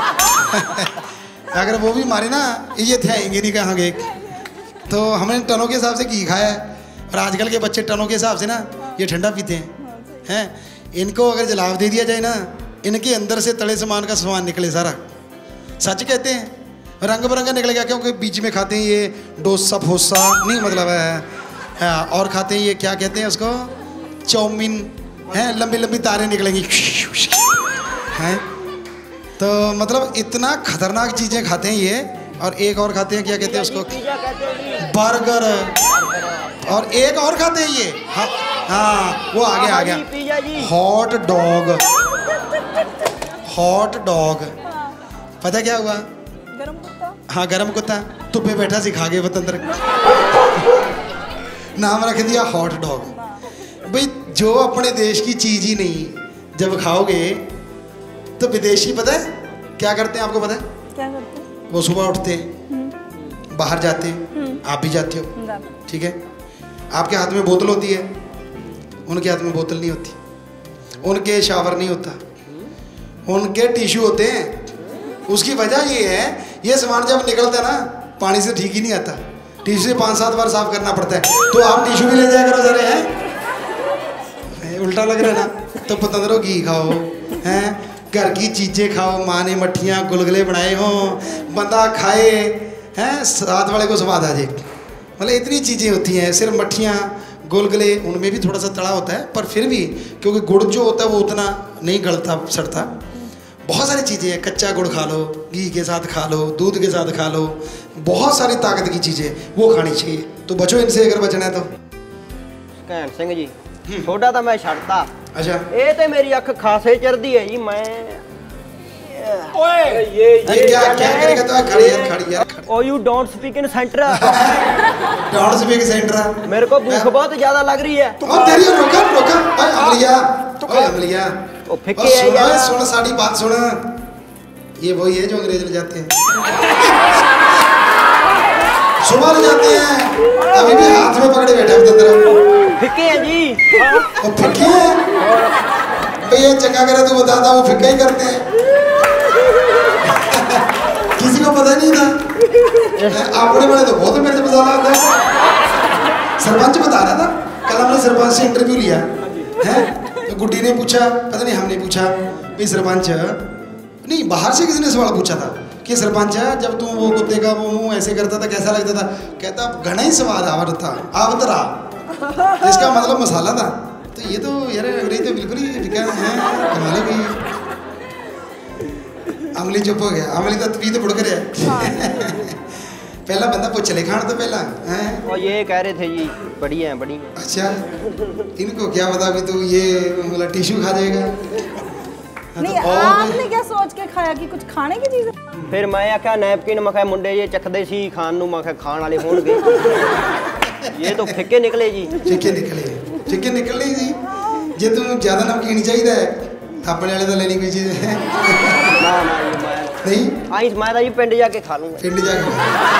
अगर वो भी मारे ना, ये थे नहीं कहाँ गए। तो हमने टनों के हिसाब से घी खाया है, और आजकल के बच्चे टनों के हिसाब से ना ये ठंडा पीते हैं। हैं, इनको अगर जलाव दे दिया जाए ना, इनके अंदर से तले सामान का सामान निकले सारा। सच कहते हैं, रंग बिरंगा निकल गया, क्योंकि बीच में खाते हैं ये डोसा फोसा नहीं, मतलब है, और खाते हैं ये क्या कहते हैं उसको, चाउमीन हैं, लंबी लंबी तारें निकलेंगी हैं। तो मतलब इतना खतरनाक चीज़ें खाते हैं ये। और एक और खाते हैं, क्या कहते हैं उसको, बर्गर। और एक और खाते हैं ये, हाँ हाँ वो आ गया आ गया, हॉट डॉग। हॉट डॉग, पता क्या हुआ? गरम कुत्ता। हाँ गरम कुत्ता, तुप्पे बैठा सिखा गए पतंदर, नाम रख दिया हॉट डॉग। भाई जो अपने देश की चीज़ ही नहीं जब खाओगे, तो विदेशी पता है क्या करते हैं? आपको पता है क्या करते हैं? वो सुबह उठते हैं, बाहर जाते हैं, आप भी जाते हो, ठीक है? आपके हाथ में बोतल होती है, उनके हाथ में बोतल नहीं होती, उनके शावर नहीं होता, उनके टिश्यू होते हैं। उसकी वजह ये है, ये सामान जब निकलता है ना, पानी से ठीक ही नहीं आता, टिश्यू से पाँच सात बार साफ करना पड़ता है। तो आप टिश्यू भी ले जाया करो सारे, हैं उल्टा लग रहा है ना। तो पतंदरों घी खाओ, हैं घर की चीज़ें खाओ, माँ ने मट्ठियाँ गुलगुले बनाए हों, बंदा खाए, हैं साथ वाले को स्वाद आ जाए। मतलब इतनी चीज़ें होती हैं, सिर्फ मट्ठियाँ गुलगुले, उनमें भी थोड़ा सा तड़ा होता है, पर फिर भी क्योंकि गुड़ जो होता है वो उतना नहीं गलता सड़ता। बहुत सारी चीज़ें हैं, कच्चा गुड़ खा लो, घी के साथ खा लो, दूध के साथ खा लो, बहुत सारी ताकत की चीज़ें वो खानी चाहिए। तो बचो इनसे अगर बचना है तो। ਘੈਂਟ ਸਿੰਘ जी, छोटा तो मैं छड़ता। अच्छा, ये तो मेरी अख खासे चढ़ती है जी। मैं ओए ये ये क्या क्या करेगा? तो खड़ी यार, खड़ी यार, खड़ी। Oh you don't speak in centre. Don't speak centre. मेरे को भूख बहुत ज्यादा लग रही है। ओ तेरी रोका रोका, ओए अमलिया, ओए अमलिया, ओ फिक्के है यार। सुन साड़ी बात सुन, ये वही है जो अंग्रेज ले जाते हैं, सुबह ले जाते हैं, अभी भी हाथ में पकड़े बैठे पतंदर। फिक्के हैं जी। वो फिक्के हैं भैया, चंगा करे तो बताता, वो फिक्का ही करते हैं। किसी को पता नहीं था, अपने वाले तो बहुत मेरे से मसाला आता है। सरपंच बता रहा था, कल हमने सरपंच से इंटरव्यू लिया है, तो गुड्डी ने पूछा, पता नहीं हमने पूछा, भाई सरपंच नहीं, बाहर से किसी ने सवाल पूछा था कि सरपंच जब तुम वो कुत्ते का वो मुंह ऐसे करता था कैसा लगता था? कहता घना ही स्वाद आवर था, आवतरा, इसका मतलब मसाला था। तो ये तो यार अंग्रेज तो बिल्कुल ही फिक्का है, कमाल है। अमली चुप हो गया, अमली तो तभी तो बुड़ कर पहला बंदा पूछ ले खान तो पहला हैं। और ये कह रहे थे जी बड़ी है बड़ी। अच्छा, इनको क्या पता भी तू ये मतलब टिश्यू खा जाएगा? नहीं, आपने क्या सोच के खाया कि कुछ खाने की चीज़ है? फिर मैं आख्या नैपकिन, मैं मुंडे जे चखदे सी खान नूं, मैं खाण वाले होणगे। ये तो फिक्के निकले जी। फिक्के निकले, फिक्के निकलने जी। जे तुम ज्यादा नमकीन चाहिए अपने वाले तो लेनी कोई चीज़ है ना ना ये मैं नहीं, आई मैं तो जी पिंड जाके खा लूंगा। पिंड जाके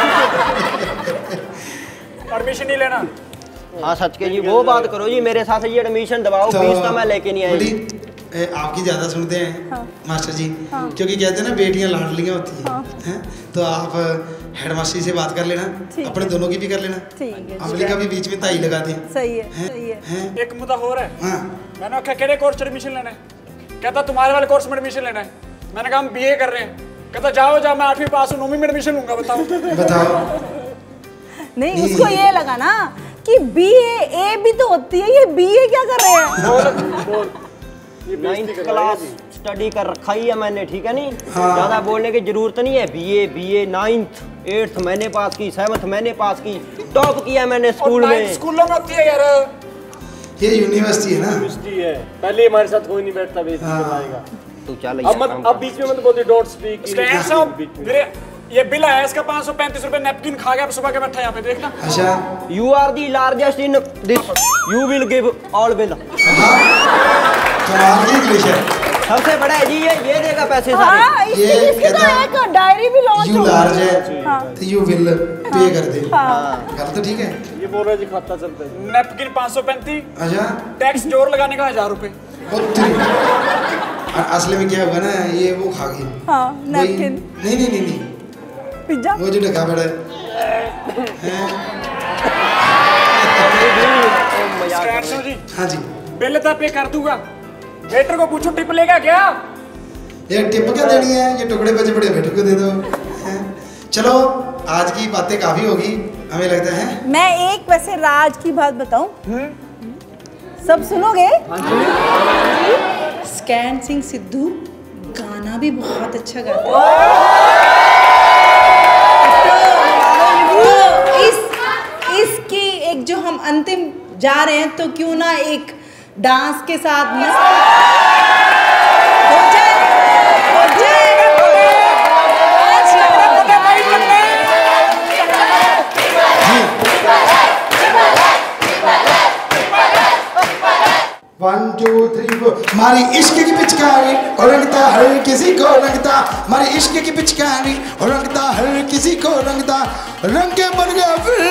परमिशन नहीं लेना। हाँ सच के जी, वो बात करो जी, मेरे साथ ये एडमिशन दबाओ, फीस तो मैं लेके नहीं आई। ए, आपकी ज़्यादा सुनते हैं हाँ। मास्टर जी, हाँ। क्योंकि कहते हैं ना बेटियां लाडलियां होती हैं, हाँ। हैं? तो आप हेडमास्टर से बात कर लेना, अपने दोनों की भी कर लेना, ठीक है, अमली का भी बीच में ताई लगा दें। सही है, सही है। एक मुद्दा हो रहा है। हाँ। मैंने आख्या केड़े कोर्स एडमिशन लेना है? कहता तुम्हारे वाले कोर्स में एडमिशन लेना है। मैंने कहा हम बीए कर रहे हैं। कहता जाओ जाओ मैं आठवीं पास हूँ, नौवीं में एडमिशन लूंगा। बताओ बताओ नहीं उसको ये लगा ना कि बी ए भी तो होती है, ये बी ए क्या कर रहे हैं? नाइन्थ क्लास स्टडी कर रखा ही है मैंने, ठीक है नहीं? हाँ। ज्यादा बोलने की जरूरत नहीं है। बीए बीए नाइन्थ एट्थ मैंने पास की, सेवंथ मैंने पास की, टॉप किया मैंने स्कूल में। स्कूलों में होती है यार, ये यूनिवर्सिटी है ना? यूनिवर्सिटी है। पहले हमारे साथ कोई नहीं बैठता बेइज्जती करवाएगा। तू चल अब मत अब बीच में मत बोल, डोंट स्पीक। स्कैन साहब मेरे ये बिल आया इसका पाँच सौ पैंतीस रुपए, नैपकिन खा गया सुबह के बैठा यहाँ पे, देखना। अच्छा you are the largest in this, you will give all bill. कमाल की इंग्लिश है। सबसे बड़ा है जी ये, ये देगा पैसे हाँ, सारे। इसकी, ये इसकी तो एक डायरी भी लॉन्च यू हो लार्ज है हाँ। तो यू विल पे कर दे। हाँ। गलत तो ठीक है। ये बोल रहा है जी खाता चलता है। नैपकिन पाँच सौ पैंतीस। अच्छा टैक्स जोर लगाने का हजार रुपए। असली में क्या होगा ना, ये वो खा गई। हाँ, नैपकिन। नहीं नहीं नहीं नहीं पिज्जा वो जो ढका पड़ा है। हाँ जी बिल तो पे कर दूंगा, वेटर को पूछो टिप लेगा क्या? ये टिप क्या देनी है, ये टुकड़े बचे पड़े वेटर को दे दो। चलो आज की बातें काफी होगी हमें लगता है। मैं एक वैसे राज की बात बताऊं, सब सुनोगे? स्कैंट सिंह सिद्धू गाना भी बहुत अच्छा गाता है। तो इस इसकी एक जो हम अंतिम जा रहे हैं, तो क्यों ना एक डांस के साथ ना हो जाए, हो जाए। One two three four. मारी इश्क की पिचकारी और रंगता हर किसी को रंगता, मारी इश्क की पिचकारी और रंगता हर किसी को रंगता, रंग के बन गया फिर,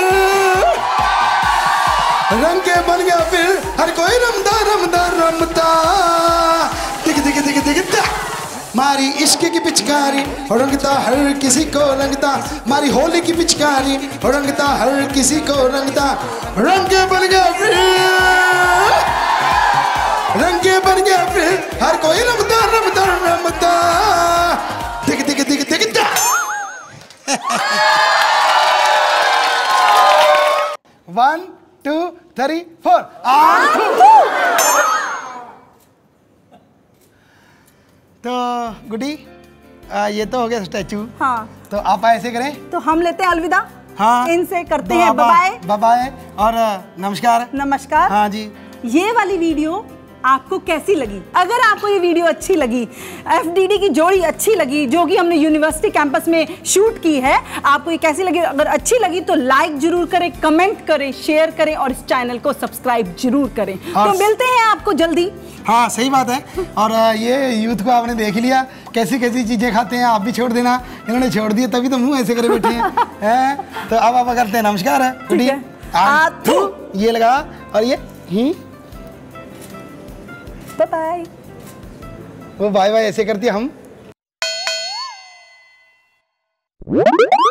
रंग के बन गया फिर हर कोई रमदा रमदा रमता, दिख दिख दिख दिख दा। मारी इश्क की पिचकारी और रंगता हर किसी को रंगता, मारी होली की पिचकारी और रंगता हर किसी को रंगता, रंग के बन गया फिर, रंगे बन गया फिर हर कोई रमदा रमदा रमदा, दिख दिख दिख दिख दा। One two three four. तो गुड्डी ये तो हो गया स्टैचू। हाँ तो आप ऐसे करें, तो हम लेते हैं अलविदा। हाँ इनसे करते हैं बाय बाय और नमस्कार। नमस्कार। हाँ जी। ये वाली वीडियो आपको कैसी लगी? अगर आपको ये वीडियो अच्छी लगी, एफडीडी की जोड़ी अच्छी लगी जो कि हमने यूनिवर्सिटी कैंपस में शूट की है, आपको ये कैसी लगी? अगर अच्छी लगी तो लाइक जरूर करें, कमेंट करें, शेयर करें और इस चैनल को सब्सक्राइब जरूर करें। तो मिलते हैं आपको जल्दी। हाँ सही बात है। और ये यूथ को आपने देख लिया कैसी कैसी चीजें खाते हैं, आप भी छोड़ देना। इन्होंने छोड़ दिया तभी तो मुंह ऐसे करे बैठे हैं, हैं? तो अब आप करते हैं नमस्कार है गुड्डी, ये लगा और ये ही बाय बाय। वो बाय बाय ऐसे करती है हम।